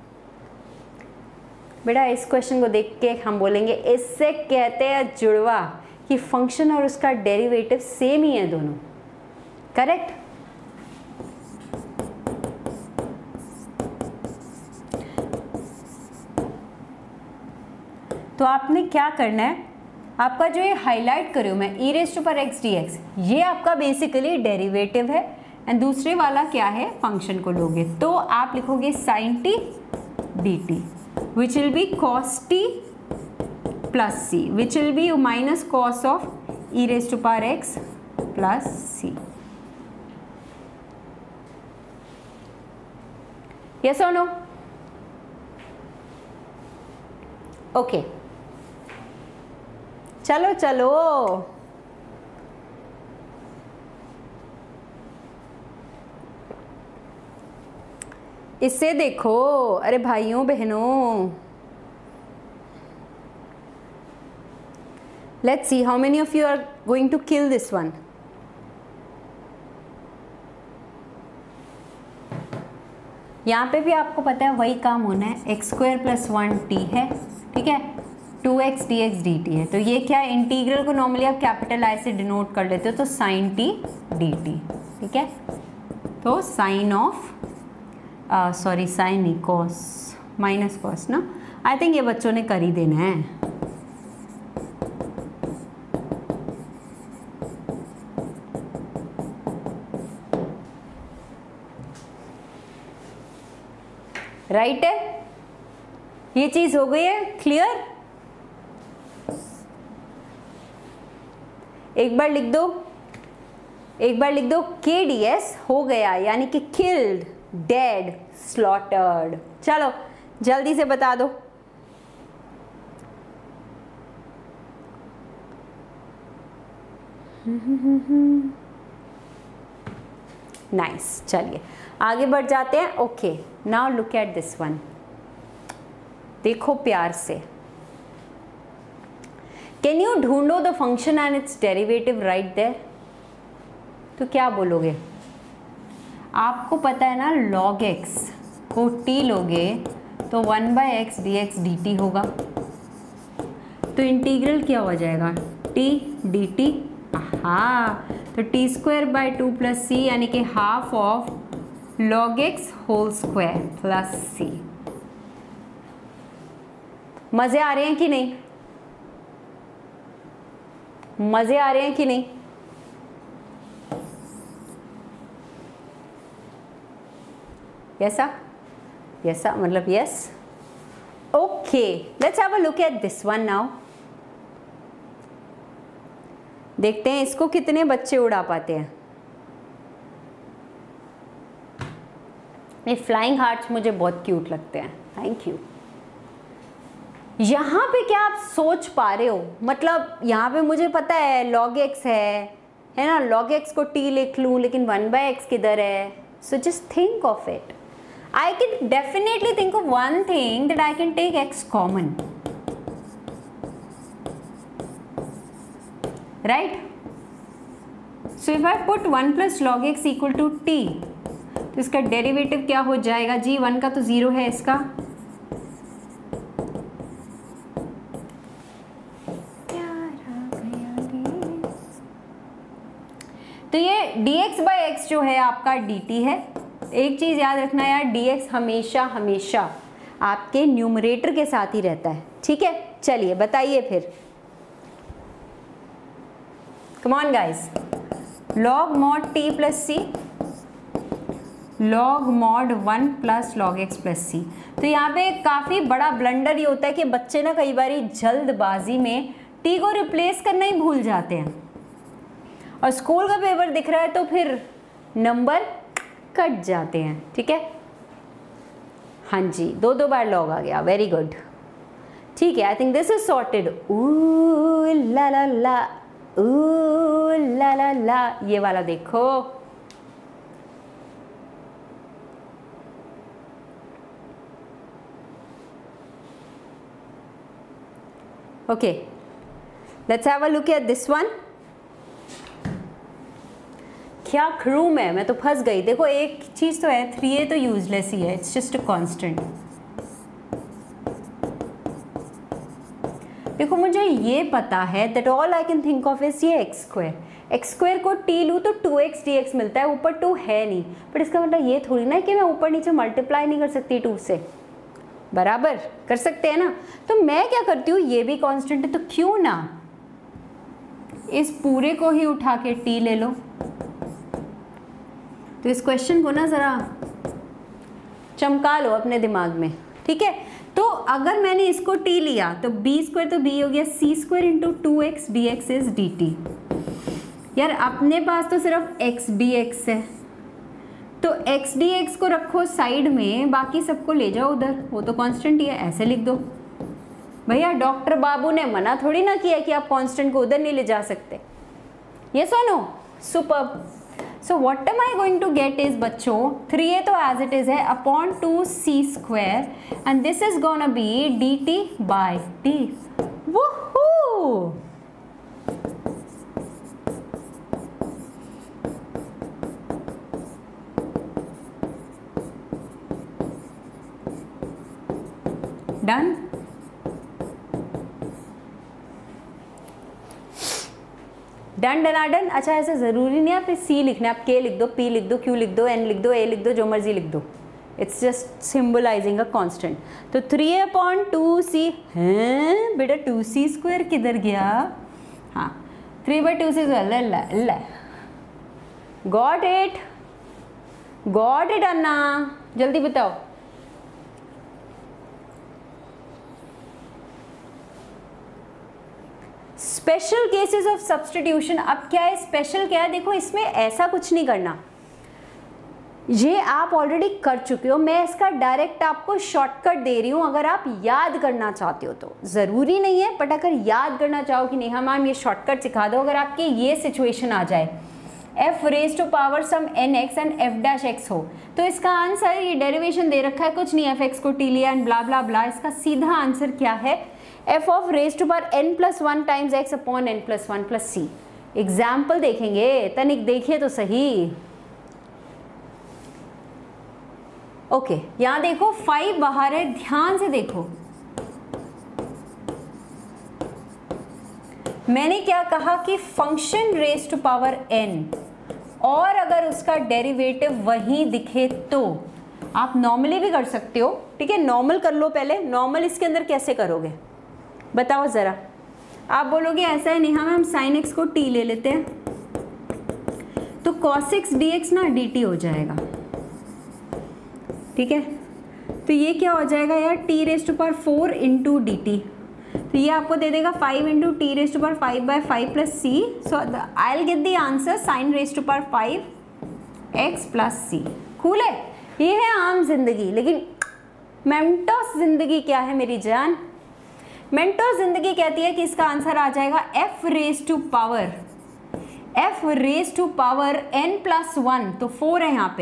बेटा। इस क्वेश्चन को देख के हम बोलेंगे इससे कहते हैं जुड़वा, कि फंक्शन और उसका डेरिवेटिव सेम ही है दोनों। करेक्ट। तो आपने क्या करना है, आपका जो ये हाईलाइट करो मैं e raise to power x dx, ये आपका बेसिकली डेरिवेटिव है, एंड दूसरे वाला क्या है, फंक्शन को लोगे तो आप लिखोगे sin t dt, which will be cos t plus c, which will be minus cos of e raised to power x plus c. Yes or no? Okay. चलो चलो, इससे देखो, अरे भाइयों बहनों, let's see how many of you are going to kill this one. यहाँ पे भी आपको पता है वही काम होना है, x square plus one t है, ठीक है, two x d x d t है। तो ये क्या है, इंटीग्रल को नॉर्मली आप कैपिटल आई से डिनोट कर लेते हो, तो साइन टी डी टी, ठीक है। तो साइन ऑफ सॉरी साइन नहीं, कॉस माइनस कॉस ना, आई थिंक ये बच्चों ने कर ही देना है। राइट है, ये चीज हो गई है क्लियर। एक बार लिख दो, एक बार लिख दो के डी एस हो गया, यानी कि किल्ड, डेड, स्लॉटर्ड। चलो जल्दी से बता दो। नाइस, चलिए आगे बढ़ जाते हैं। Okay, now look at this one, देखो प्यार से। कैन यू ढूंढो the function and its derivative right there. तो क्या बोलोगे, आपको पता है ना log x को t लोगे तो one by x d x d t होगा, तो इंटीग्रल क्या हो जाएगा, t डी टी। हाँ, तो t square by two plus c, यानी कि half of log x whole square plus c. मजे आ रहे हैं कि नहीं, मजे आ रहे हैं कि नहीं। यसा यसा मतलब yes okay, let's have a look at this one now. देखते हैं इसको कितने बच्चे उड़ा पाते हैं। ये फ्लाइंग हार्ट्स मुझे बहुत क्यूट लगते हैं, थैंक यू। यहाँ पे क्या आप सोच पा रहे हो, मतलब यहाँ पे मुझे पता है log x है है ना, log x को t लिख लूँ, लेकिन वन बाय एक्स किधर है? So just think of it. I can definitely think of one thing that I can take x common, right? So if I put one plus log x equal to t, तो इसका derivative क्या हो जाएगा जी? One का तो zero है इसका, तो ये dx बाई एक्स जो है आपका dt है। एक चीज याद रखना यार, dx हमेशा हमेशा आपके न्यूमरेटर के साथ ही रहता है, ठीक है? चलिए बताइए फिर, come on guys. log mod t plus c, log mod one plus log x plus c. तो यहाँ पे काफ़ी बड़ा ब्लंडर ये होता है कि बच्चे ना कई बार जल्दबाजी में t को रिप्लेस करना ही भूल जाते हैं, और स्कूल का पेपर दिख रहा है तो फिर नंबर कट जाते हैं, ठीक है? हाँ जी, दो दो बार log आ गया, वेरी गुड, ठीक है। I think this is sorted. Ooh la la ला, ऊ ला ला ला, ये वाला देखो। Okay, let's have a look at this one. क्या क्रूम है, मैं तो फंस गई। देखो एक चीज तो है, थ्री ए तो यूजलेस ही है, इट्स जस्ट अ कांस्टेंट। देखो मुझे ये पता है that all I can think of is ये एक्स स्क्वायर। एक्स स्क्वायर को टी लूँ तो टू एक्स डी एक्स मिलता है, ऊपर टू है नहीं, बट इसका मतलब ये थोड़ी ना कि मैं ऊपर नीचे मल्टीप्लाई नहीं कर सकती टू से, बराबर कर सकते हैं ना? तो मैं क्या करती हूँ, ये भी कांस्टेंट है तो क्यों ना इस पूरे को ही उठा के टी ले लो। तो इस क्वेश्चन को ना ज़रा चमका लो अपने दिमाग में, ठीक है? तो अगर मैंने इसको t लिया तो b स्क्वायर तो b हो गया, c square into two x d x is d t. यार अपने पास तो सिर्फ x dx है, तो x dx को रखो साइड में, बाकी सबको ले जाओ उधर, वो तो कांस्टेंट ही है, ऐसे लिख दो। भैया डॉक्टर बाबू ने मना थोड़ी ना किया कि आप कांस्टेंट को उधर नहीं ले जा सकते। यस और no? Superb. So what am I going to get is बच्चों, थ्री ए तो एज इट इज है upon two c square, and this is gonna be d t by t. Woohoo! Done? Done डनाडन। अच्छा ऐसा ज़रूरी नहीं है आप सी लिखना है, आप के लिख दो, पी लिख दो, क्यू लिख दो, एन लिख दो, ए लिख दो, जो मर्जी लिख दो। It's just symbolising a constant. तो थ्री अपॉन टू सी, हैं बेटा टू सी स्क्वायर किधर गया? हाँ, three by two c square. Got it, got it Anna, जल्दी बताओ। Special cases of substitution. अब क्या है स्पेशल, क्या है? देखो इसमें ऐसा कुछ नहीं करना, ये आप ऑलरेडी कर चुके हो, मैं इसका डायरेक्ट आपको शॉर्टकट दे रही हूँ। अगर आप याद करना चाहते हो तो ज़रूरी नहीं है, बट अगर याद करना चाहो कि नहीं हाँ मैम ये शॉर्टकट सिखा दो, अगर आपकी ये सिचुएशन आ जाए f raise to power some n x and f dash x हो, तो इसका आंसर, ये डेरिवेशन दे रखा है, कुछ नहीं, एफ एक्स को टी लिया एंड ब्ला ब्ला ब्ला, इसका सीधा आंसर क्या है? F of raise to power n plus one times x upon n plus one plus c. Example देखेंगे, तनिक देखिए तो सही। ओके okay, यहाँ देखो फाइव बाहर है, ध्यान से देखो। मैंने क्या कहा कि function raise to power n, और अगर उसका डेरिवेटिव वही दिखे तो आप नॉर्मली भी कर सकते हो, ठीक है? नॉर्मल कर लो पहले। नॉर्मल इसके अंदर कैसे करोगे बताओ ज़रा? आप बोलोगे ऐसा है, नहीं हाँ हम साइन एक्स को टी ले लेते हैं, तो कॉस एक्स डी एक्स ना डी टी हो जाएगा, ठीक है? तो ये क्या हो जाएगा यार, t raise to power four into d t, तो ये आपको दे देगा five into t raise to power five by five plus c, so I will get the answer sine raise to power five x plus c. Cool है, ये है आम जिंदगी। लेकिन मेंटोस जिंदगी क्या है मेरी जान? मेंटोस जिंदगी कहती है कि इसका आंसर आ जाएगा f raise to power f raise to power n plus one, तो फोर है यहाँ पे,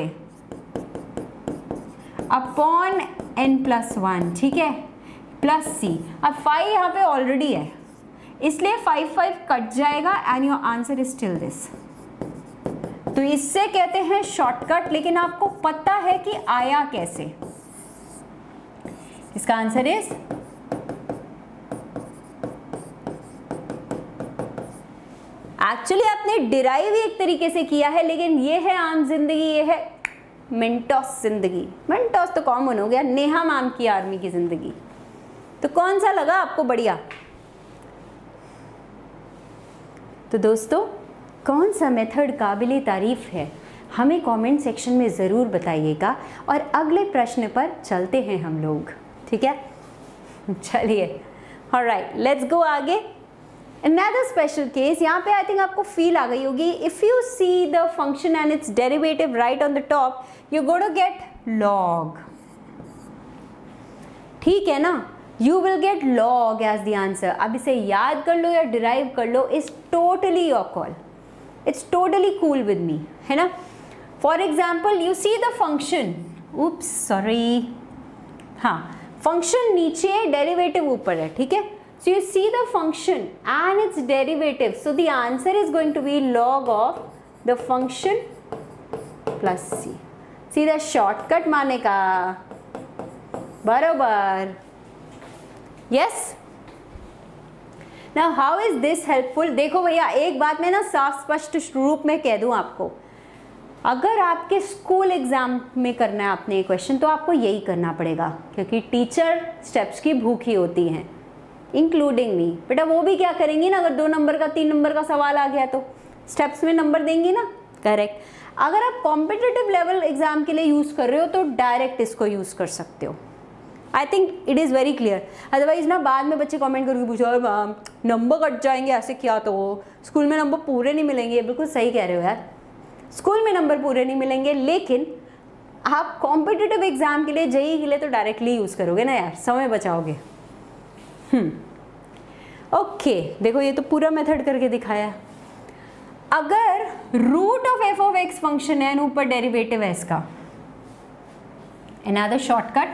अपॉन एन प्लस वन, ठीक है, प्लस सी। अब फाइव यहाँ पे ऑलरेडी है, इसलिए फाइव फाइव कट जाएगा and your answer is still this. तो इससे कहते हैं शॉर्टकट, लेकिन आपको पता है कि आया कैसे। इसका आंसर इज एक्चुअली आपने डिराइव एक तरीके से किया है, लेकिन ये है आम जिंदगी, ये है मेंटोस जिंदगी। मेंटोस तो कॉमन हो गया, नेहा मैम की आर्मी की जिंदगी। तो कौन सा लगा आपको बढ़िया? तो दोस्तों, कौन सा मेथड काबिले तारीफ है हमें कमेंट सेक्शन में ज़रूर बताइएगा, और अगले प्रश्न पर चलते हैं हम लोग, ठीक है? चलिए, ऑलराइट, लेट्स गो आगे। Another special case, यहाँ पे आई थिंक आपको फील आ गई होगी। If you see the function and its derivative right on the top, you go to get log, ठीक है ना? You will get log as the answer. अब इसे याद कर लो या डिराइव कर लो, it's totally your call, it's totally cool with me, है ना? For example, you see the function, oops sorry, हाँ, फंक्शन नीचे, डेरिवेटिव ऊपर है, ठीक है? So you see the function and its derivative. So the answer is going to be log of the function plus c. See the shortcut माने का बराबर. Yes. Now how is this helpful? देखो भैया, एक बात मैं ना साफ स्पष्ट रूप में कह दूं आपको, अगर आपके स्कूल एग्जाम में करना है आपने क्वेश्चन, तो आपको यही करना पड़ेगा, क्योंकि टीचर स्टेप्स की भूखी होती हैं, इंक्लूडिंग मी। बेटा वो भी क्या करेंगी ना, अगर दो नंबर का तीन नंबर का सवाल आ गया तो स्टेप्स में नंबर देंगी ना, करेक्ट। अगर आप कॉम्पिटिटिव लेवल एग्जाम के लिए यूज़ कर रहे हो तो डायरेक्ट इसको यूज़ कर सकते हो। I think it is very clear. Otherwise ना बाद में बच्चे कमेंट करके पूछो मैम नंबर कट जाएंगे, ऐसे क्या, तो स्कूल में नंबर पूरे नहीं मिलेंगे। बिल्कुल सही कह रहे हो यार, स्कूल में नंबर पूरे नहीं मिलेंगे, लेकिन आप कॉम्पिटिटिव एग्जाम के लिए, जेई के लिए तो डायरेक्टली यूज़ करोगे ना यार, समय बचाओगे। हम्म ओके, देखो ये तो पूरा मेथड करके दिखाया। अगर root of f of x function है, ऊपर डेरिवेटिव है इसका, अनदर शॉर्टकट,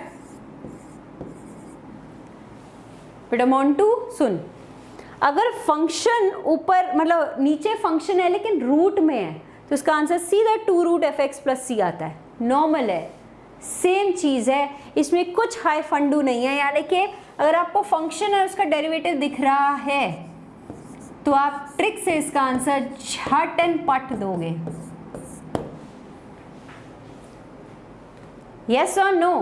बेटा मोन्टू सुन, अगर फंक्शन ऊपर मतलब नीचे फंक्शन है लेकिन रूट में है, तो इसका आंसर सीधा two root f x plus c आता है। नॉर्मल है, सेम चीज़ है, इसमें कुछ हाई फंडू नहीं है। यानी कि अगर आपको फंक्शन है उसका डेरिवेटिव दिख रहा है, तो आप ट्रिक से इसका आंसर झट एंड पट दोगे। यस और नो?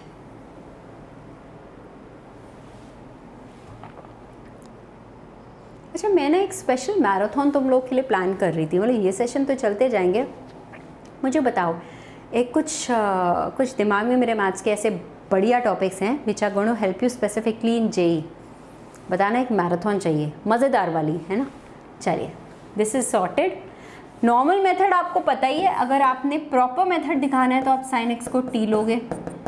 अच्छा, मैं ना एक स्पेशल मैराथन तुम लोग के लिए प्लान कर रही थी, मतलब ये सेशन तो चलते जाएंगे। मुझे बताओ, एक कुछ आ, कुछ दिमाग में मेरे मैथ्स के ऐसे बढ़िया टॉपिक्स हैं which are going to help you specifically in JEE. बताना, एक मैराथन चाहिए, मज़ेदार वाली, है ना? चलिए, this is sorted. Normal method आपको पता ही है। अगर आपने प्रॉपर मेथड दिखाना है तो आप साइन एक्स को टी लोगे,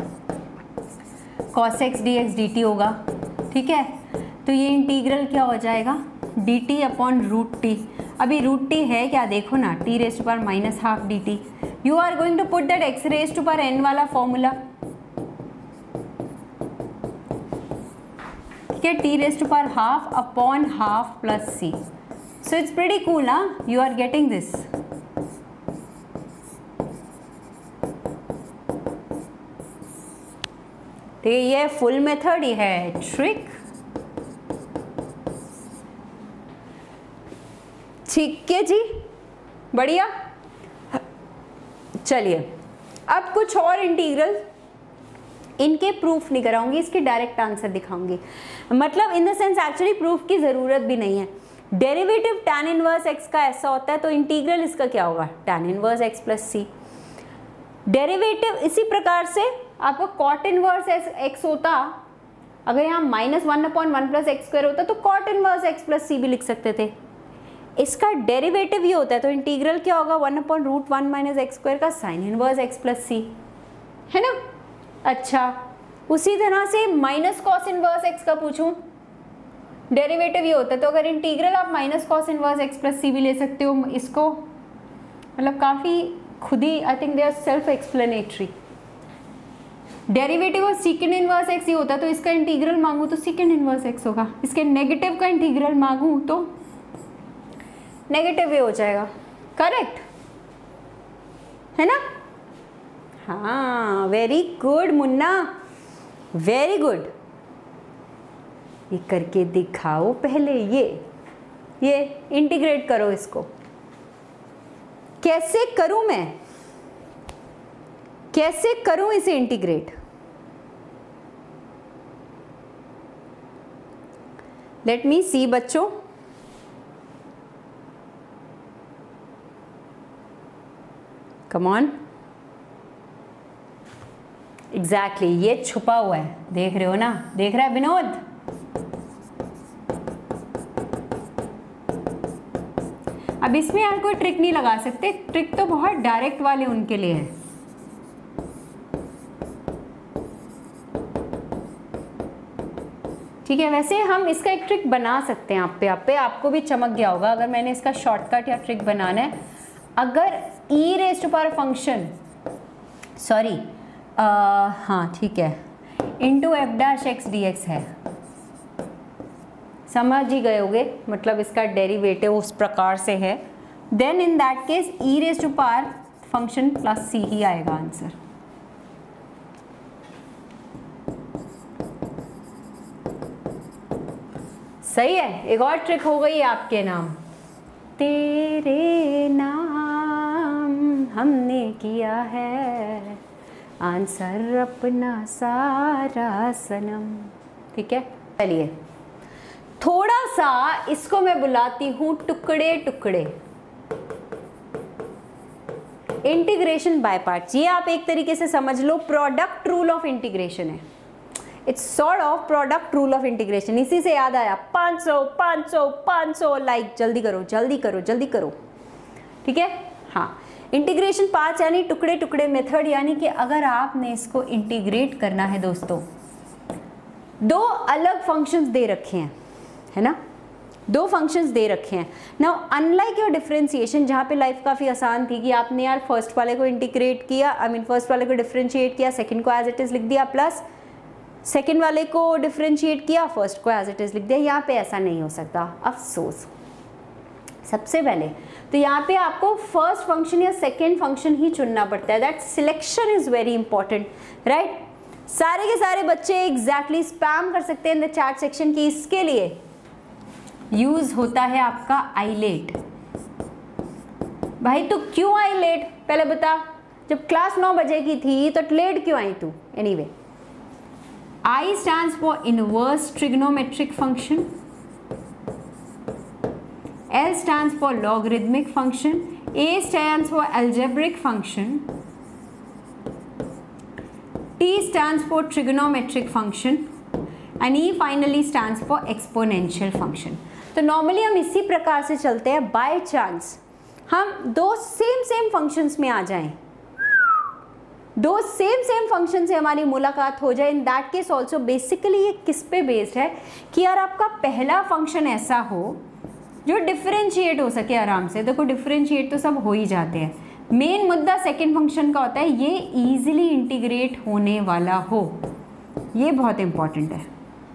cos x d x d t होगा, ठीक है? तो ये इंटीग्रल क्या हो जाएगा, d t upon root t. अभी रूट टी है क्या, देखो ना, t raise to power minus half d t. You are going to put that x raise to power n वाला फॉर्मूला, ठीक है? T raise to power half upon half plus c. So it's pretty cool, हाँ? You are getting this. ठीक है, ये full method, ये है trick. ठीक है जी, बढ़िया। चलिए, अब कुछ और इंटीग्रल, इनके प्रूफ नहीं कराऊंगी, इसके डायरेक्ट आंसर दिखाऊंगी। मतलब in the sense actually proof की ज़रूरत भी नहीं है। डेरिवेटिव tan इनवर्स x का ऐसा होता है, तो इंटीग्रल इसका क्या होगा, tan inverse x plus c. Derivative इसी प्रकार से आपका कॉट इनवर्स एक्स होता, अगर यहाँ minus one upon one plus x square होता तो cot inverse x plus c भी लिख सकते थे। इसका डेरिवेटिव ये होता है तो इंटीग्रल क्या होगा, one upon root one minus x square का sine inverse x plus c, है ना। अच्छा, उसी तरह से माइनस कॉस इनवर्स एक्स का पूछूं, डेरिवेटिव ये होता है तो अगर इंटीग्रल आप minus cos inverse x plus c भी ले सकते हो इसको, मतलब काफ़ी खुद ही I think they are self explanatory. Derivative of secant inverse x ये होता है तो इसका इंटीग्रल मांगू तो सीकेंड इनवर्स एक्स होगा, इसके नेगेटिव का इंटीग्रल मांगू तो नेगेटिव वे हो जाएगा, करेक्ट है ना। हाँ, वेरी गुड मुन्ना, वेरी गुड। ये करके दिखाओ पहले, ये ये इंटीग्रेट करो इसको। कैसे करूं मैं, कैसे करूं इसे इंटीग्रेट? लेट मी सी बच्चों। कम ऑन, एग्जैक्टली, ये छुपा हुआ है, देख रहे हो ना, देख रहा है विनोद। अब इसमें यार कोई ट्रिक नहीं लगा सकते, ट्रिक तो बहुत डायरेक्ट वाले उनके लिए है। ठीक है, वैसे हम इसका एक ट्रिक बना सकते हैं, आप पे आप पे आपको भी चमक गया होगा अगर मैंने इसका शॉर्टकट या ट्रिक बनाना है। अगर e raise to power function, sorry हाँ ठीक है, into f dash x d x है, समझ ही गए होगे, मतलब इसका डेरिवेटिव उस प्रकार से है, then in that case e raise to power function plus c ही आएगा आंसर। सही है, एक और ट्रिक हो गई आपके नाम, तेरे नाम हमने किया है आंसर अपना सारा सनम। ठीक है, चलिए थोड़ा सा इसको मैं बुलाती हूं टुकड़े टुकड़े, इंटीग्रेशन बाय पार्ट्स। ये आप एक तरीके से समझ लो प्रोडक्ट रूल ऑफ इंटीग्रेशन है, it's sort of product rule of integration. इसी से याद आया पाँच सौ पाँच सौ पाँच सौ लाइक, जल्दी करो जल्दी करो जल्दी करो। ठीक है, हाँ, इंटीग्रेशन पार्ट्स यानी टुकड़े टुकड़े मेथड, यानी कि अगर आपने इसको इंटीग्रेट करना है दोस्तों, दो अलग फंक्शंस दे रखे हैं, है ना, दो फंक्शंस दे रखे हैं। नाउ अनलाइक योर डिफरेंशिएशन, जहाँ पे लाइफ काफ़ी आसान थी कि आपने यार फर्स्ट वाले को इंटीग्रेट किया, आई मीन फर्स्ट वाले को डिफरेंशिएट किया, सेकंड को एज इट इज लिख दिया, प्लस सेकंड वाले को डिफरेंशिएट किया, फर्स्ट को एज इट इज लिख दिया। यहाँ पे ऐसा नहीं हो सकता, अफसोस। सबसे पहले तो यहाँ पे आपको फर्स्ट फंक्शन या सेकेंड फंक्शन ही चुनना पड़ता है, that selection is very important, right. सारे के सारे बच्चे एग्जैक्टली स्पैम कर सकते हैं इन द चैट सेक्शन की, इसके लिए यूज होता है आपका आईलेट। भाई तो क्यों आई लेट, पहले बता, जब क्लास नौ बजे की थी तो लेट क्यों आई तू? Anyway, I stands for inverse trigonometric function, L stands for logarithmic function, A stands for algebraic function, T stands for trigonometric function and E finally stands for exponential function. तो normally हम इसी प्रकार से चलते हैं, बाय चांस हम दो same same functions में आ जाएं, दो सेम सेम फंक्शन से हमारी मुलाकात हो जाए, in that case also basically ये किस पे बेस्ड है कि यार आपका पहला फंक्शन ऐसा हो जो डिफरेंशिएट हो सके आराम से। देखो डिफरेंशिएट तो सब हो ही जाते हैं, मेन मुद्दा सेकंड फंक्शन का होता है ये इजीली इंटीग्रेट होने वाला हो, ये बहुत इंपॉर्टेंट है,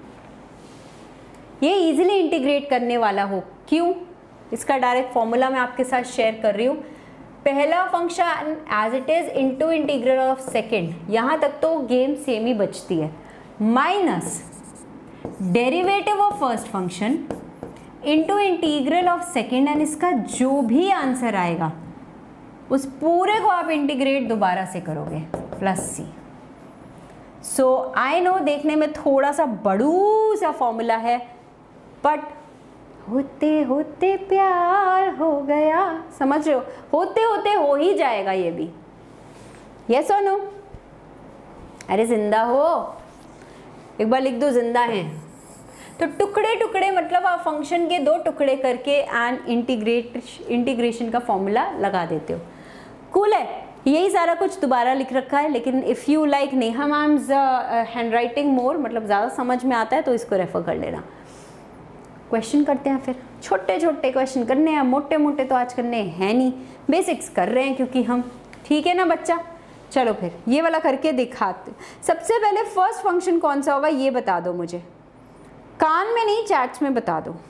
ये इजीली इंटीग्रेट करने वाला हो। क्यों? इसका डायरेक्ट फॉर्मूला मैं आपके साथ शेयर कर रही हूँ। पहला function as it is into integral of second, यहाँ तक तो गेम सेम ही बचती है, minus derivative of first function into integral of second, and इसका जो भी आंसर आएगा उस पूरे को आप इंटीग्रेट दोबारा से करोगे, plus c. So I know देखने में थोड़ा सा बड़ू सा फॉर्मूला है, बट होते होते प्यार हो गया, समझ रहे हो, होते होते हो ही जाएगा ये भी, यस और नो। अरे जिंदा हो, एक बार लिख दो जिंदा हैं। तो टुकड़े टुकड़े मतलब आप फंक्शन के दो टुकड़े करके एंड इंटीग्रेट इंटीग्रेशन का फॉर्मूला लगा देते हो। कूल है, यही सारा कुछ दोबारा लिख रखा है, लेकिन if you like Neha ma'am's handwriting more, मतलब ज़्यादा समझ में आता है तो इसको रेफर कर लेना। क्वेश्चन करते हैं फिर, छोटे छोटे क्वेश्चन करने हैं, मोटे मोटे तो आज करने हैं नहीं, बेसिक्स कर रहे हैं क्योंकि हम, ठीक है ना बच्चा। चलो फिर ये वाला करके दिखाते। सबसे पहले फर्स्ट फंक्शन कौन सा होगा ये बता दो मुझे, कान में नहीं चैट्स में बता दो।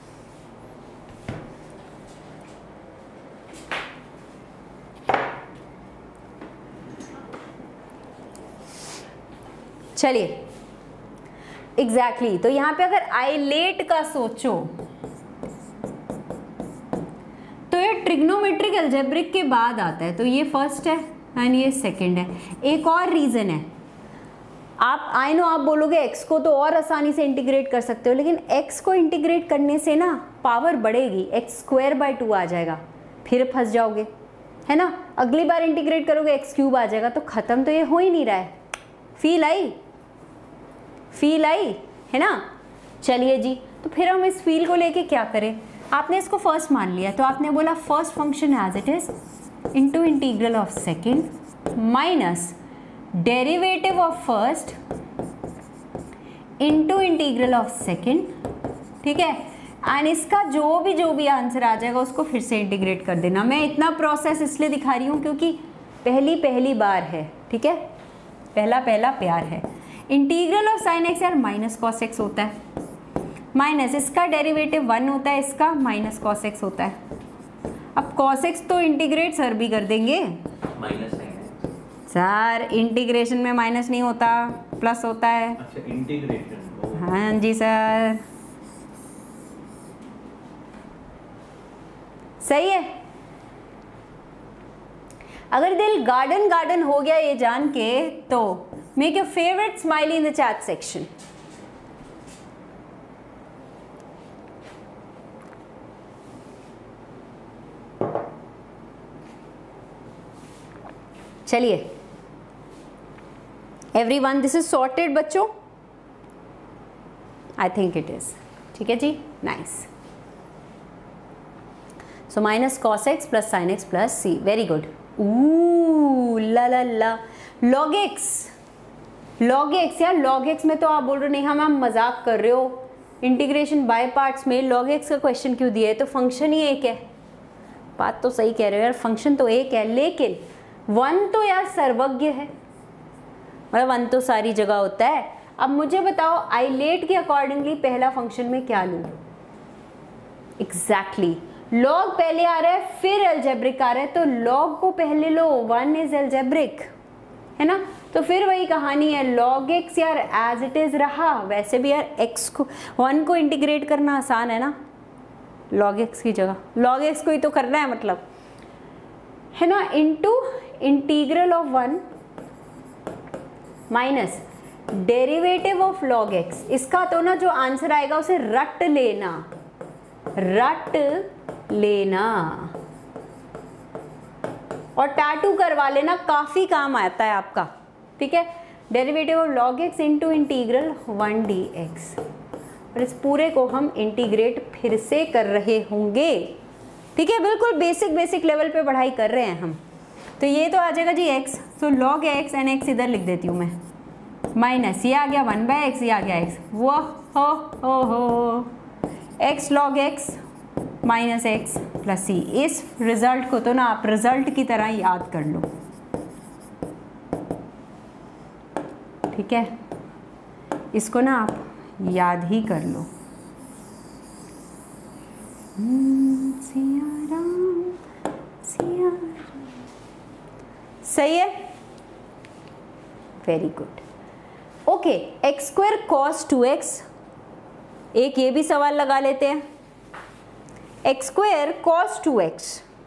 चलिए एग्जैक्टली exactly. तो यहाँ पे अगर आइलेट का सोचो तो ये ट्रिग्नोमेट्रिक अलजेब्रिक के बाद आता है, तो ये फर्स्ट है एंड ये सेकंड है। एक और रीज़न है, आप आई नो आप बोलोगे x को तो और आसानी से इंटीग्रेट कर सकते हो, लेकिन x को इंटीग्रेट करने से ना पावर बढ़ेगी, एक्स स्क्वायर बाई टू आ जाएगा, फिर फंस जाओगे, है ना। अगली बार इंटीग्रेट करोगे एक्स क्यूब आ जाएगा, तो ख़त्म तो ये हो ही नहीं रहा है। फील आई फील आई है ना। चलिए जी, तो फिर हम इस फील को लेके क्या करें, आपने इसको फर्स्ट मान लिया, तो आपने बोला first function as it is into integral of second minus derivative of first into integral of second, ठीक है। एंड इसका जो भी जो भी आंसर आ जाएगा उसको फिर से इंटीग्रेट कर देना। मैं इतना प्रोसेस इसलिए दिखा रही हूँ क्योंकि पहली पहली बार है, ठीक है, पहला पहला प्यार है। इंटीग्रल ऑफ साइन एक्स यार माइनस कॉस एक्स होता है, माइनस इसका डेरिवेटिव वन होता है, इसका माइनस कॉस एक्स होता है। अब कॉस एक्स तो इंटीग्रेट सर भी कर देंगे, माइनस सर इंटीग्रेशन में माइनस नहीं होता, प्लस होता है। अच्छा इंटीग्रेशन, हाँ जी सर, सही है। अगर दिल गार्डन गार्डन हो गया ये जान के, तो make your favourite smiley in the chat section. चलिए एवरीवन, दिस इज सॉर्टेड बच्चों, आई थिंक इट इज, ठीक है जी, nice. So minus cos x plus sine x plus c, very good. Ooh la la la, log x, log x यार, log x में तो आप बोल रहे हो नहीं हम हम मजाक कर रहे हो, इंटीग्रेशन बाय पार्ट्स में लॉग एक्स का क्वेश्चन क्यों दिया है, तो फंक्शन ही एक है। बात तो सही कह रहे हो यार, फंक्शन तो एक है, लेकिन वन तो यार सर्वज्ञ है, मतलब वन तो सारी जगह होता है। अब मुझे बताओ आइलेट के अकॉर्डिंगली पहला फंक्शन में क्या लूँ, एग्जैक्टली लॉग पहले आ रहा है फिर अलजेब्रिक आ रहा है, तो लॉग को पहले लो, वन इज अलजेब्रिक, है ना। तो फिर वही कहानी है, लॉग एक्स यार एज इट इज रहा, वैसे भी यार एक्स को वन को इंटीग्रेट करना आसान है ना, लॉग एक्स की जगह लॉग एक्स को ही तो करना है, मतलब है ना, into integral of one minus derivative of log x. इसका तो ना जो आंसर आएगा उसे रट लेना, रट लेना और टैटू करवा लेना, काफी काम आता है आपका, ठीक है। Derivative of log x into integral one d x, और इस पूरे को हम इंटीग्रेट फिर से कर रहे होंगे, ठीक है, बिल्कुल बेसिक बेसिक लेवल पे पढ़ाई कर रहे हैं हम। तो ये तो आ जाएगा जी x, तो log x एंड x इधर लिख देती हूँ मैं, माइनस ये आ गया वन बाय एक्स, ये आ गया x, वो हो हो हो x log x minus x plus c. इस रिजल्ट को तो ना आप रिजल्ट की तरह याद कर लो, ठीक है, इसको ना आप याद ही कर लो। सिया राम, सिया राम, सही है, very good. Okay, x square cos two x, एक ये भी सवाल लगा लेते हैं, x square cos two x,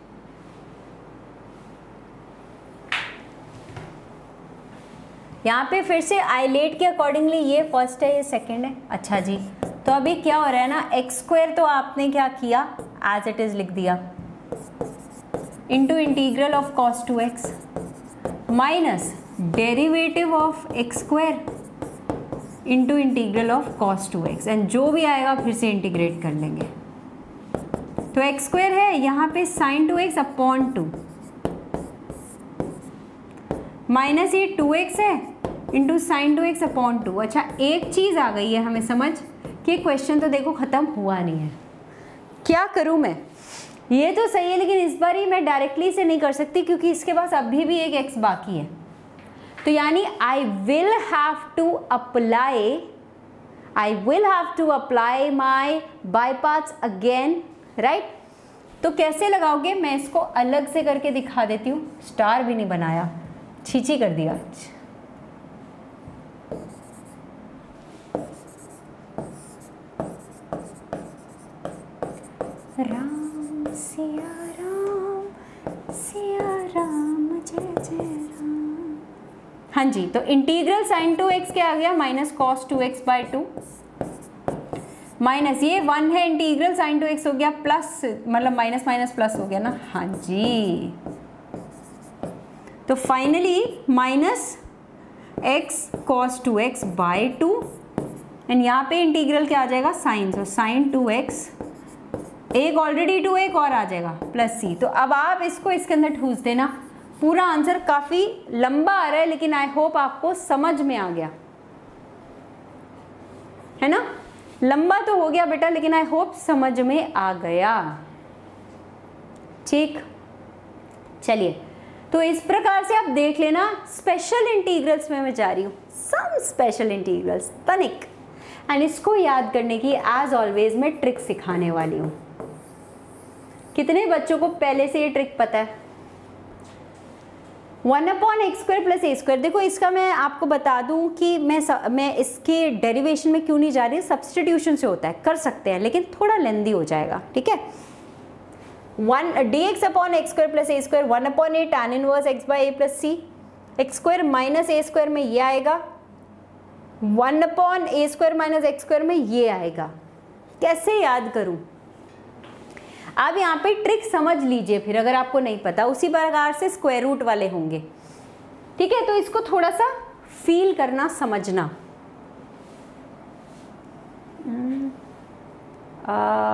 यहाँ पे फिर से आइलेट के अकॉर्डिंगली ये फर्स्ट है, ये सेकंड है। अच्छा जी, तो अभी क्या हो रहा है ना, एक्स स्क्वायर तो आपने क्या किया, एज इट इज लिख दिया, into integral of cos two x minus derivative of x square into integral of cos two x, and जो भी आएगा फिर से इंटीग्रेट कर लेंगे। तो एक्स स्क्वायर है यहाँ पे sine two x upon two, minus ये टू एक्स है into sine two x upon two. अच्छा, एक चीज़ आ गई है हमें समझ कि क्वेश्चन तो देखो ख़त्म हुआ नहीं है, क्या करूँ मैं? ये तो सही है लेकिन इस बार ही मैं डायरेक्टली से नहीं कर सकती क्योंकि इसके पास अभी भी एक एक्स बाकी है। तो यानी I will have to apply I will have to apply my by parts again, right? तो कैसे लगाओगे? मैं इसको अलग से करके दिखा देती हूँ। स्टार भी नहीं बनाया, छीची कर दिया। राम सिया राम सिया राम जय जय राम। हाँ जी, तो इंटीग्रल साइन टू एक्स क्या आ गया? Minus cos two x by two, minus ये वन है, इंटीग्रल साइन टू एक्स हो गया प्लस, मतलब माइनस माइनस प्लस हो गया ना। हाँ जी, तो finally minus x cos two x by two, and यहाँ पे इंटीग्रल क्या आ जाएगा? साइन, तो साइन टू एक्स, एक ऑलरेडी टू, एक और आ जाएगा प्लस सी। तो अब आप इसको इसके अंदर ठूस देना। पूरा आंसर काफ़ी लंबा आ रहा है लेकिन आई होप आपको समझ में आ गया है ना। लंबा तो हो गया बेटा लेकिन आई होप समझ में आ गया। ठीक, चलिए, तो इस प्रकार से आप देख लेना। स्पेशल इंटीग्रल्स में मैं जा रही हूँ, सम स्पेशल इंटीग्रल्स, तनिक, एंड इसको याद करने की एज ऑलवेज मैं ट्रिक सिखाने वाली हूँ। कितने बच्चों को पहले से ये ट्रिक पता है? One upon x square plus a square. देखो इसका मैं आपको बता दूं कि मैं स, मैं इसके डेरिवेशन में क्यों नहीं जा रही, सब्सटीट्यूशन से होता है, कर सकते हैं लेकिन थोड़ा लेंदी हो जाएगा। ठीक है, one d x upon x square plus a square, one upon a tan inverse x by a plus c, x square minus a square में ये आएगा, one upon a square minus x square में ये आएगा। कैसे याद करूं? आप यहाँ पे ट्रिक समझ लीजिए, फिर अगर आपको नहीं पता उसी प्रकार से स्क्वायर रूट वाले होंगे। ठीक है, तो इसको थोड़ा सा फील करना, समझना। आ,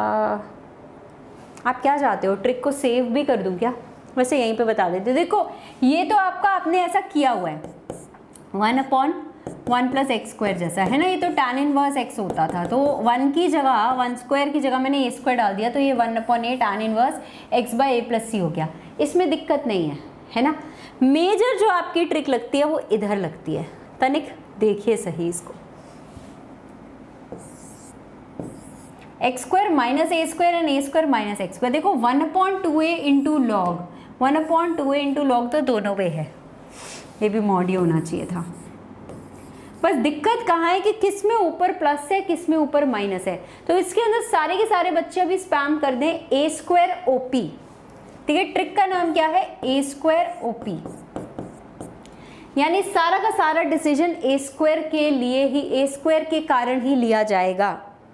आप क्या चाहते हो, ट्रिक को सेव भी कर दूं क्या? वैसे यहीं पे बता देते। देखो ये तो आपका आपने ऐसा किया हुआ है, one upon one plus x square जैसा है ना, ये तो टैन इनवर्स एक्स होता था, तो वन की जगह, वन स्क्वायर की जगह मैंने ए स्क्वायर डाल दिया, तो ये one upon a tan inverse x by a plus c हो गया। इसमें दिक्कत नहीं है, है ना। मेजर जो आपकी ट्रिक लगती है वो इधर लगती है। तनिक देखिए सही इसको, x square minus a square and a square minus x square. देखो one upon two a into log, one upon two a into log तो दोनों पे है, ये भी मॉडी होना चाहिए था। बस दिक्कत कहाँ है कि किस में ऊपर प्लस है, किस में ऊपर माइनस है। तो इसके अंदर सारे के सारे बच्चे अभी स्पैम कर दें ए स्क्वायर ओ पी। ठीक है, ट्रिक का नाम क्या है? ए स्क्वायर ओ पी, यानी सारा का सारा डिसीजन ए स्क्वायर के लिए ही, ए स्क्वायर के कारण ही लिया जाएगा।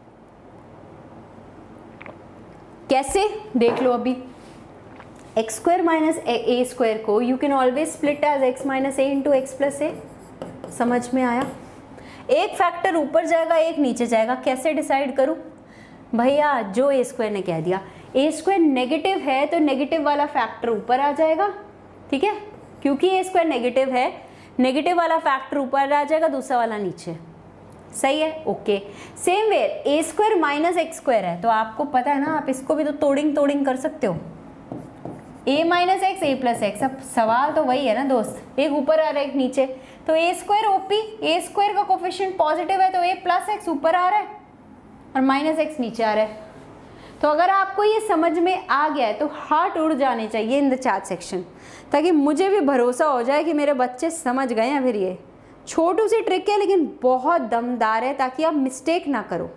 कैसे देख लो अभी, x square minus a square को you can always split as x minus a into x plus a. समझ में आया? एक फैक्टर ऊपर जाएगा, एक नीचे जाएगा, कैसे डिसाइड करूं भैया? जो ए स्क्वायर ने कह दिया, ए स्क्वायर नेगेटिव है तो नेगेटिव वाला फैक्टर ऊपर आ जाएगा। ठीक है, क्योंकि ए स्क्वायर नेगेटिव है, नेगेटिव वाला फैक्टर ऊपर आ जाएगा, दूसरा वाला नीचे। सही है, okay. Same way a square minus x square है, तो आपको पता है ना, आप इसको भी तो तोड़िंग तोड़िंग कर सकते हो, a minus x a plus x. अब सवाल तो वही है ना दोस्त, एक ऊपर आ रहा है एक नीचे, तो ए स्क्वायर ओपी, ए स्क्वायर का कोफिशिएंट पॉजिटिव है तो ए प्लस एक्स ऊपर आ रहा है और माइनस एक्स नीचे आ रहा है। तो अगर आपको ये समझ में आ गया है तो हार्ट उड़ जाने चाहिए इन द चैट सेक्शन, ताकि मुझे भी भरोसा हो जाए कि मेरे बच्चे समझ गए हैं। फिर ये छोटू सी ट्रिक है लेकिन बहुत दमदार है, ताकि आप मिस्टेक ना करो।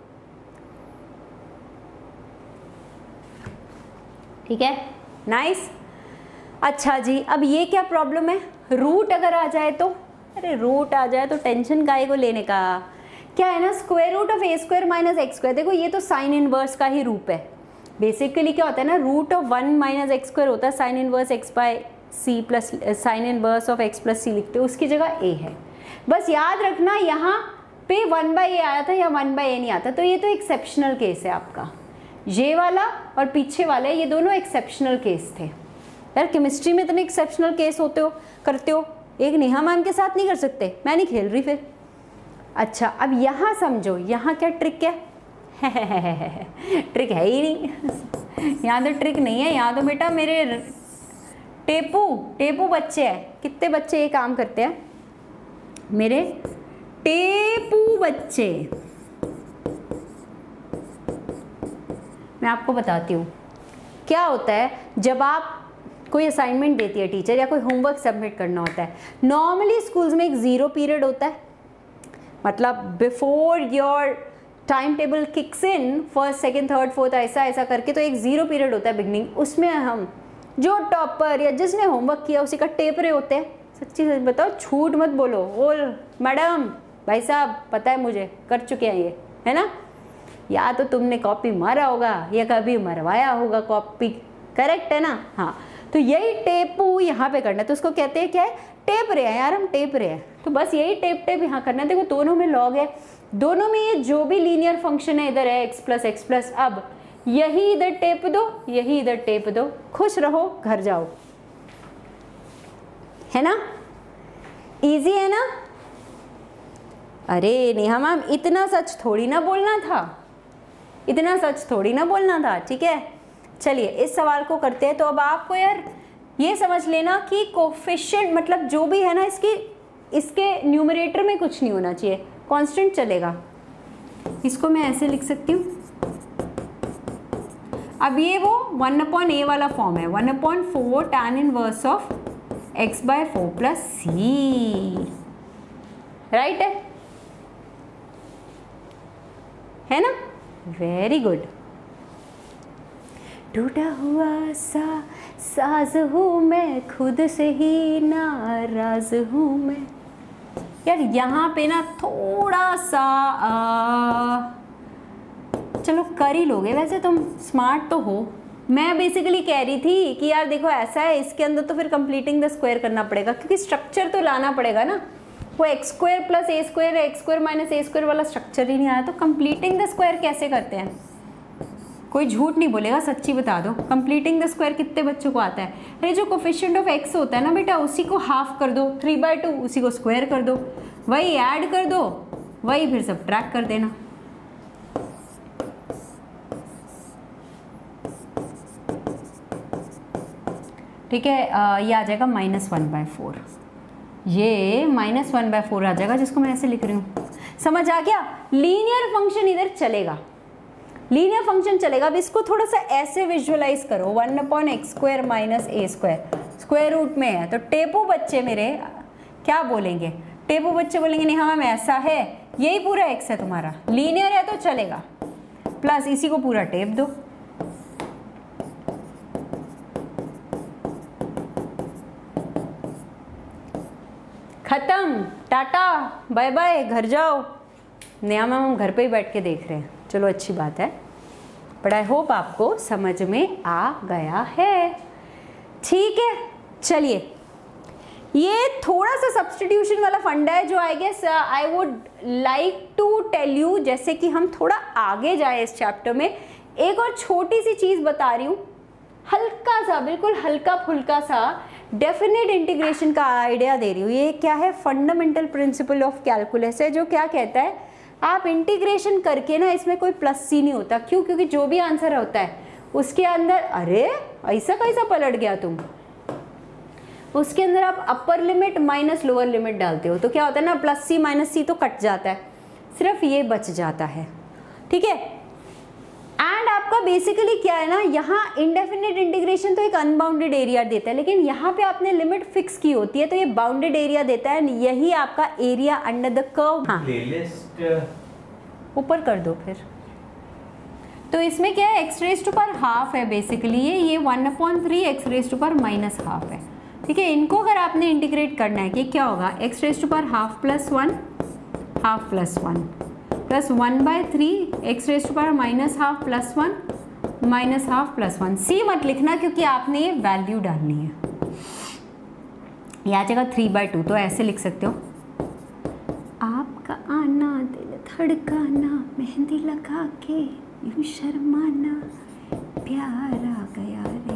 ठीक है, नाइस। अच्छा जी, अब ये क्या प्रॉब्लम है? रूट अगर आ जाए तो, अरे रूट आ जाए तो टेंशन काहे को लेने का, क्या है ना, square root of a square minus x square. देखो ये तो साइन इनवर्स का ही रूप है। बेसिकली क्या होता है ना, root of one minus x square होता है sine inverse x by c plus sine inverse of x plus c लिखते हो, उसकी जगह ए है। बस याद रखना यहाँ पे वन बाई ए आया था या वन बाई ए नहीं आता, तो ये तो एक्सेप्शनल केस है आपका, ये वाला और पीछे वाला ये दोनों एक्सेप्शनल केस थे। यार केमिस्ट्री में इतने एक्सेप्शनल केस होते हो करते हो, एक नेहा मैम के साथ नहीं कर सकते, मैं नहीं खेल रही फिर। अच्छा अब यहाँ समझो, यहाँ क्या ट्रिक है? ट्रिक है ही नहीं, यहाँ तो ट्रिक नहीं है, यहाँ तो बेटा मेरे टेपू टेपू बच्चे हैं। कितने बच्चे ये काम करते हैं? मेरे टेपू बच्चे। मैं आपको बताती हूँ क्या होता है जब आप कोई असाइनमेंट देती है टीचर या कोई होमवर्क सबमिट करना होता है। नॉर्मली स्कूल्स में एक ज़ीरो पीरियड होता है, मतलब before your time table kicks in, first second third fourth ऐसा ऐसा करके, तो एक ज़ीरो पीरियड होता है बिगनिंग, उसमें हम जो टॉपर या जिसने होमवर्क किया उसी का टेप रहे होते हैं। सच्ची सच बताओ, झूठ मत बोलो। बोल मैडम भाई साहब पता है मुझे, कर चुके हैं ये, है ना? या तो तुमने कॉपी मारा होगा या कभी मरवाया होगा कॉपी, करेक्ट है ना? हाँ, तो यही टेपू यहाँ पे करना है, तो उसको कहते हैं क्या है? टेप रहे हैं यार, हम टेप रहे हैं। तो बस यही टेप टेप यहाँ करना है। देखो दोनों में लॉग है, दोनों में ये जो भी लीनियर फंक्शन है इधर है एक्स प्लस एक्स प्लस, अब यही इधर टेप दो, यही इधर टेप दो, खुश रहो, घर जाओ, है ना? इजी है ना? अरे नेहा मैम इतना सच थोड़ी ना बोलना था, इतना सच थोड़ी ना बोलना था, ठीक है? चलिए इस सवाल को करते हैं। तो अब आपको यार ये समझ लेना कि कोफिशिएंट मतलब जो भी है ना, इसकी इसके न्यूमरेटर में कुछ नहीं होना चाहिए, कांस्टेंट चलेगा। इसको मैं ऐसे लिख सकती हूँ, अब ये वो वन अपॉन ए वाला फॉर्म है, one upon four tan inverse of x by four plus c, right है है ना? Very good. टूटा हुआ सा साज हूँ मैं, खुद से ही नाराज हूँ मैं। यार यहाँ पे ना थोड़ा सा आ, चलो कर ही लोगे, वैसे तुम स्मार्ट तो हो। मैं बेसिकली कह रही थी कि यार देखो ऐसा है, इसके अंदर तो फिर कंप्लीटिंग द स्क्वायर करना पड़ेगा, क्योंकि स्ट्रक्चर तो लाना पड़ेगा ना। वो x square plus a square, x square minus a square वाला स्ट्रक्चर ही नहीं आया, तो कंप्लीटिंग द स्क्वायर कैसे करते हैं? कोई झूठ नहीं बोलेगा, सच्ची बता दो। कंप्लीटिंग द स्क्वायर कितने बच्चों को आता है? अरे जो कोफिशिएंट ऑफ एक्स होता है ना बेटा, उसी को हाफ कर दो, थ्री बाई टू, उसी को स्क्वायर कर दो, वही ऐड कर दो, वही फिर सब्ट्रैक्ट कर देना। ठीक है, आ, ये आ जाएगा माइनस वन बाय फोर, ये माइनस वन बाय फोर आ जाएगा, जिसको मैं ऐसे लिख रही हूँ। समझ आ गया? लीनियर फंक्शन इधर चलेगा, लीनियर फंक्शन चलेगा। अब इसको थोड़ा सा ऐसे विजुअलाइज करो, one upon x square minus a square, square root में है, तो टेपू बच्चे मेरे क्या बोलेंगे? टेपू बच्चे बोलेंगे नहीं हाँ मैम ऐसा है, यही पूरा एक्स है तुम्हारा, लीनियर है तो चलेगा, प्लस इसी को पूरा टेप दो। खत्म, टाटा बाय बाय, घर जाओ। नया मैम हम घर पे ही बैठ के देख रहे हैं, चलो अच्छी बात है, बट आई होप आपको समझ में आ गया है। ठीक है, चलिए ये थोड़ा सा सब्स्टिट्यूशन वाला फंडा है जो I guess I would like to tell you. जैसे कि हम थोड़ा आगे जाए इस चैप्टर में, एक और छोटी सी चीज़ बता रही हूँ, हल्का सा, बिल्कुल हल्का फुल्का सा डेफिनेट इंटीग्रेशन का आइडिया दे रही हूँ। ये क्या है? फंडामेंटल प्रिंसिपल ऑफ कैलकुलस है, जो क्या कहता है, आप इंटीग्रेशन करके ना इसमें कोई प्लस सी नहीं होता। क्यों? क्योंकि जो भी आंसर होता है उसके अंदर, अरे ऐसा कैसा पलट गया तुम, उसके अंदर आप upper limit minus lower limit डालते हो, तो क्या होता है ना, प्लस सी माइनस सी तो कट जाता है, सिर्फ ये बच जाता है। ठीक है, एंड आपका बेसिकली क्या है ना, यहाँ इंडेफिनिट इंटीग्रेशन तो एक अनबाउंडेड एरिया देता है, लेकिन यहाँ पे आपने लिमिट फिक्स की होती है, तो ये बाउंडेड एरिया देता है, यही आपका एरिया अंडर द कर्व। हाँ, प्लेलिस्ट ऊपर कर दो फिर। तो इसमें क्या है, x raise to power half है बेसिकली, ये ये one upon three x raise to power minus half है। ठीक है, इनको अगर आपने इंटीग्रेट करना है कि क्या होगा, x raise to power half plus one, half plus one plus one by three x raise to power minus half plus one minus half plus one. C मत लिखना क्योंकि आपने ये वैल्यू डालनी है। या जगह थ्री बाई टू, तो ऐसे लिख सकते हो, आपका आना दिल धड़काना मेहंदी लगा के यूं शर्माना प्यार आ गया रे।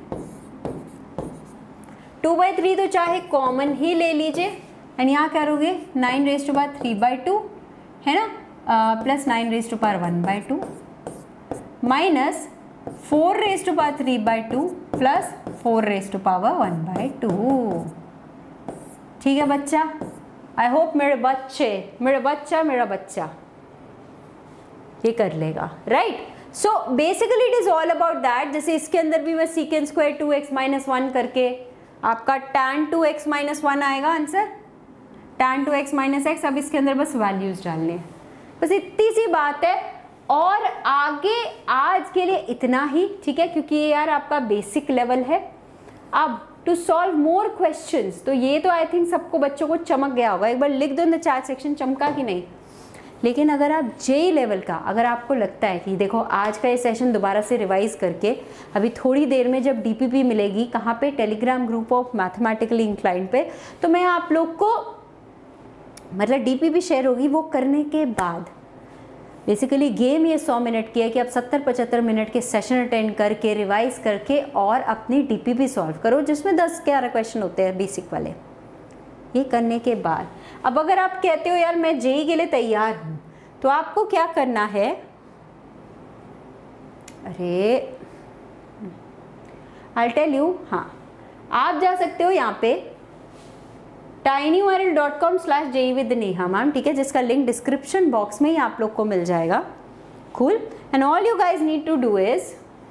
टू बाई थ्री तो चाहे कॉमन ही ले लीजिए, एंड यहाँ करोगे nine raise to power three by two है ना, plus nine raise to power one by two minus four raise to power three by two plus four raise to power one by two. ठीक है बच्चा, I hope मेरे बच्चे मेरे बच्चा मेरा बच्चा ये कर लेगा, right. So basically it is all about that. जैसे इसके अंदर भी मैं secant square two x minus one करके आपका tan two x minus one आएगा answer, tan two x minus x. अब इसके अंदर बस वैल्यूज डालने हैं, बस इतनी सी बात है। और आगे आज के लिए इतना ही, ठीक है, क्योंकि ये यार आपका बेसिक लेवल है। अब टू सॉल्व मोर क्वेश्चंस, तो ये तो आई थिंक सबको बच्चों को चमक गया होगा। एक बार लिख दो इन द चैट सेक्शन चमका कि नहीं। लेकिन अगर आप जेई लेवल का, अगर आपको लगता है कि देखो आज का ये सेशन दोबारा से रिवाइज करके अभी थोड़ी देर में जब डीपीपी मिलेगी, कहाँ पे, Telegram group of mathematically Inclined पे, तो मैं आप लोग को मतलब डीपीपी शेयर होगी, वो करने के बाद बेसिकली गेम ये सौ मिनट की है कि आप सत्तर पचहत्तर मिनट के सेशन अटेंड करके रिवाइज करके और अपनी डीपीपी सॉल्व करो, जिसमें दस ग्यारह क्वेश्चन होते हैं बेसिक वाले। ये करने के बाद अब अगर आप कहते हो यार मैं जेई के लिए तैयार हूं, तो आपको क्या करना है, अरे आई टेल यू, हाँ आप जा सकते हो यहाँ पे tiny viral dot com slash JEE with Neha ma'am, ठीक है, जिसका लिंक डिस्क्रिप्शन बॉक्स में ही आप लोग को मिल जाएगा। Cool, and all you guys need to do is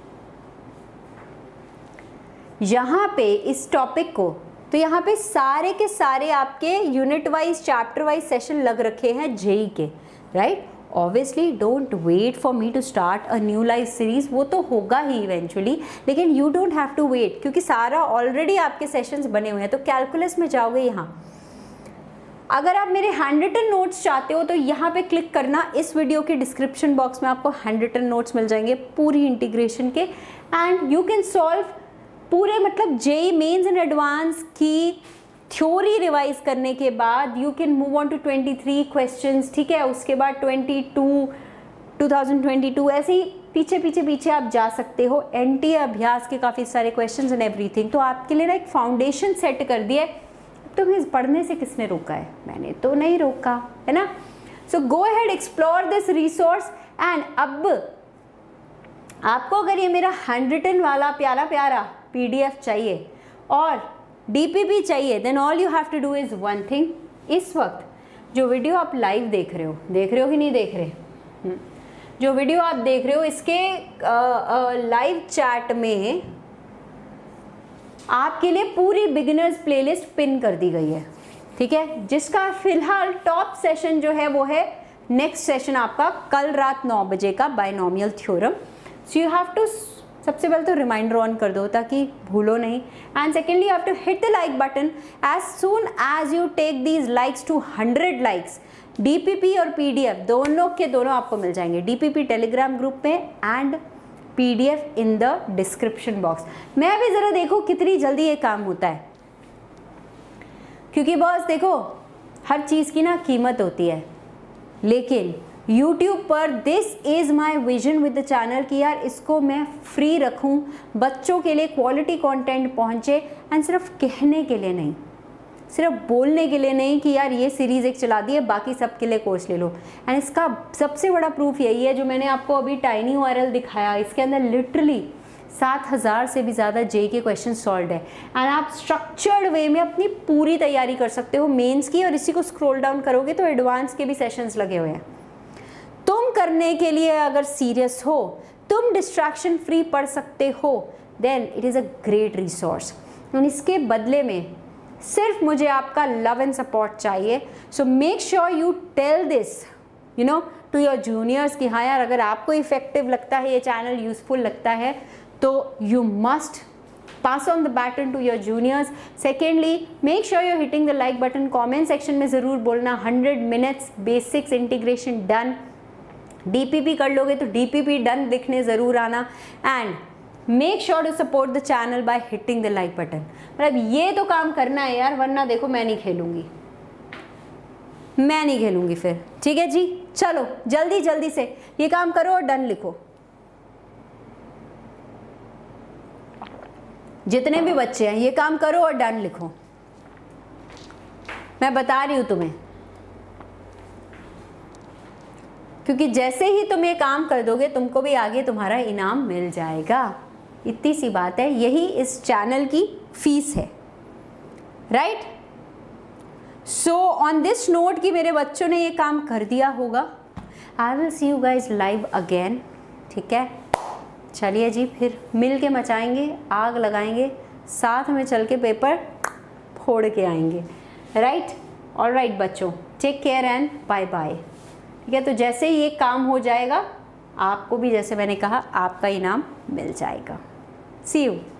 यहाँ पे इस टॉपिक को, तो यहाँ पे सारे के सारे आपके unit wise chapter wise session लग रखे हैं जेई के, right. Obviously don't wait for me to start a new live series, वो तो होगा ही इवेंचुअली, लेकिन you don't have to wait, क्योंकि सारा ऑलरेडी आपके सेशंस बने हुए हैं। तो कैलकुलस में जाओगे यहाँ, अगर आप मेरे हैंड रिटन नोट्स चाहते हो तो यहाँ पे क्लिक करना, इस वीडियो के डिस्क्रिप्शन बॉक्स में आपको हैंड रिटन नोट्स मिल जाएंगे पूरी इंटीग्रेशन के, एंड यू कैन सॉल्व पूरे मतलब जेई मेंस एंड एडवांस की थ्योरी रिवाइज करने के बाद you can move on to twenty three questions, ठीक है। उसके बाद twenty two two thousand twenty two ऐसे ही पीछे पीछे पीछे आप जा सकते हो। एनटी अभ्यास के काफ़ी सारे क्वेश्चंस एंड एवरीथिंग, तो आपके लिए ना एक फाउंडेशन सेट कर दिया है। तो इस पढ़ने से किसने रोका है, मैंने तो नहीं रोका है ना। So go ahead, explore this resource. And अब आपको अगर ये मेरा हैंड रिटन वाला प्यारा प्यारा पीडीएफ चाहिए और डीपीपी चाहिए, then all you have to do is one thing. इस वक्त जो वीडियो आप लाइव देख रहे हो, देख रहे हो कि नहीं देख रहे, जो वीडियो आप देख रहे हो इसके लाइव चैट में आपके लिए पूरी बिगिनर्स प्लेलिस्ट पिन कर दी गई है, ठीक है, जिसका फिलहाल टॉप सेशन जो है वो है नेक्स्ट सेशन आपका कल रात नौ बजे का binomial theorem. So you have to, सबसे पहले तो रिमाइंडर ऑन कर दो ताकि भूलो नहीं, and secondly you have to hit the like button as soon as you take these likes to hundred likes. DPP और पीडीएफ दोनों के दोनों आपको मिल जाएंगे, डीपीपी टेलीग्राम ग्रुप में and PDF in the description box. मैं भी जरा देखो कितनी जल्दी ये काम होता है, क्योंकि बॉस देखो हर चीज़ की ना कीमत होती है, लेकिन YouTube पर this is my vision with the channel कि यार इसको मैं फ्री रखूं, बच्चों के लिए क्वालिटी कंटेंट पहुंचे, एंड सिर्फ कहने के लिए नहीं, सिर्फ बोलने के लिए नहीं कि यार ये सीरीज़ एक चला दी है बाकी सब के लिए कोर्स ले लो। एंड इसका सबसे बड़ा प्रूफ यही है जो मैंने आपको अभी टाइनी वायरल दिखाया, इसके अंदर लिटरली सात हज़ार से भी ज़्यादा जे के क्वेश्चन सॉल्व है, एंड आप स्ट्रक्चर्ड वे में अपनी पूरी तैयारी कर सकते हो मेंस की, और इसी को स्क्रॉल डाउन करोगे तो एडवांस के भी सेशंस लगे हुए हैं। तुम करने के लिए अगर सीरियस हो, तुम डिस्ट्रैक्शन फ्री पढ़ सकते हो, then it is a great resource. और इसके बदले में सिर्फ मुझे आपका लव एंड सपोर्ट चाहिए। So make sure you tell this you know to your juniors कि हाँ यार अगर आपको इफेक्टिव लगता है, ये चैनल यूजफुल लगता है, तो you must pass on the baton to your juniors. Secondly, make sure you're hitting the like button. Comment section में ज़रूर बोलना hundred minutes basics integration done. DPP कर लोगे तो डीपीपी डन लिखने ज़रूर आना, and make sure to support the channel by hitting the like button. मतलब ये तो काम करना है यार, वरना देखो मैं नहीं खेलूंगी, मैं नहीं खेलूंगी फिर। ठीक है जी, चलो जल्दी जल्दी से ये काम करो और डन लिखो। जितने भी बच्चे हैं ये काम करो और डन लिखो, मैं बता रही हूं तुम्हें, क्योंकि जैसे ही तुम ये काम कर दोगे तुमको भी आगे तुम्हारा इनाम मिल जाएगा। इतनी सी बात है, यही इस चैनल की फीस है, right. So on this note कि मेरे बच्चों ने ये काम कर दिया होगा, I will see you guys live again. ठीक है, चलिए जी, फिर मिल के मचाएंगे, आग लगाएंगे, साथ में चल के पेपर फोड़ के आएंगे, राइट। ऑल राइट बच्चों, take care and bye bye. ठीक है, तो जैसे ही ये काम हो जाएगा आपको भी, जैसे मैंने कहा, आपका इनाम मिल जाएगा। See you.